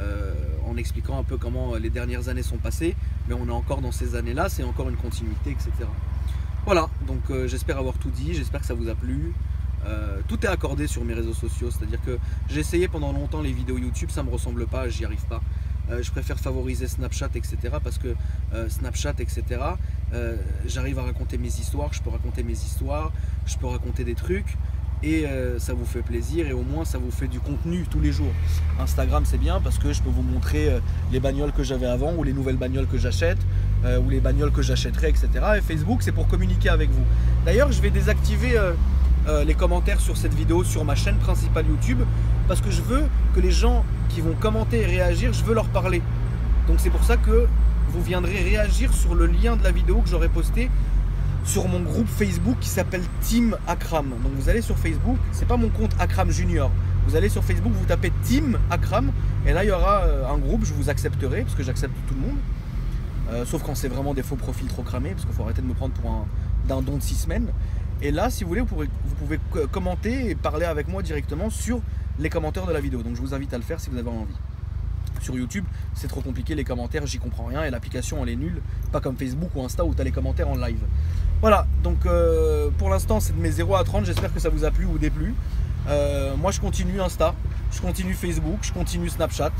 en expliquant un peu comment les dernières années sont passées, mais on est encore dans ces années-là, c'est encore une continuité, etc. Voilà, donc j'espère avoir tout dit, j'espère que ça vous a plu. Tout est accordé sur mes réseaux sociaux, c'est-à-dire que j'ai essayé pendant longtemps les vidéos YouTube, ça me ressemble pas, j'y arrive pas. Je préfère favoriser Snapchat, etc. parce que Snapchat, etc. J'arrive à raconter mes histoires, je peux raconter mes histoires, je peux raconter des trucs et ça vous fait plaisir et au moins ça vous fait du contenu tous les jours. Instagram c'est bien parce que je peux vous montrer les bagnoles que j'avais avant ou les nouvelles bagnoles que j'achète ou les bagnoles que j'achèterai, etc. Et Facebook c'est pour communiquer avec vous. D'ailleurs je vais désactiver les commentaires sur cette vidéo sur ma chaîne principale YouTube parce que je veux que les gens qui vont commenter et réagir, je veux leur parler. Donc c'est pour ça que vous viendrez réagir sur le lien de la vidéo que j'aurai posté sur mon groupe Facebook qui s'appelle Team Akram. Donc vous allez sur Facebook, c'est pas mon compte Akram Junior. Vous allez sur Facebook, vous tapez Team Akram et là il y aura un groupe, je vous accepterai parce que j'accepte tout le monde. Sauf quand c'est vraiment des faux profils trop cramés parce qu'il faut arrêter de me prendre pour un dindon de 6 semaines. Et là, si vous voulez, vous pouvez commenter et parler avec moi directement sur les commentaires de la vidéo. Donc je vous invite à le faire si vous avez envie. Sur YouTube, c'est trop compliqué, les commentaires, j'y comprends rien et l'application elle est nulle. Pas comme Facebook ou Insta où tu as les commentaires en live. Voilà, donc pour l'instant c'est de mes 0 à 30, j'espère que ça vous a plu ou déplu. Moi je continue Insta, je continue Facebook, je continue Snapchat.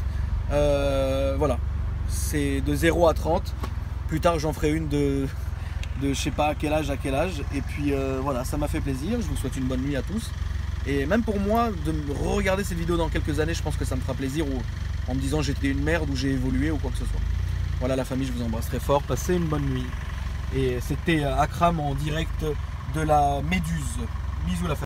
Voilà, c'est de 0 à 30. Plus tard j'en ferai une de je sais pas à quel âge. Et puis voilà, ça m'a fait plaisir, je vous souhaite une bonne nuit à tous. Et même pour moi, de regarder cette vidéo dans quelques années, je pense que ça me fera plaisir en me disant j'étais une merde ou j'ai évolué ou quoi que ce soit. Voilà la famille, je vous embrasse très fort, passez une bonne nuit. Et c'était Akram en direct de la Méduse. Bisous la famille.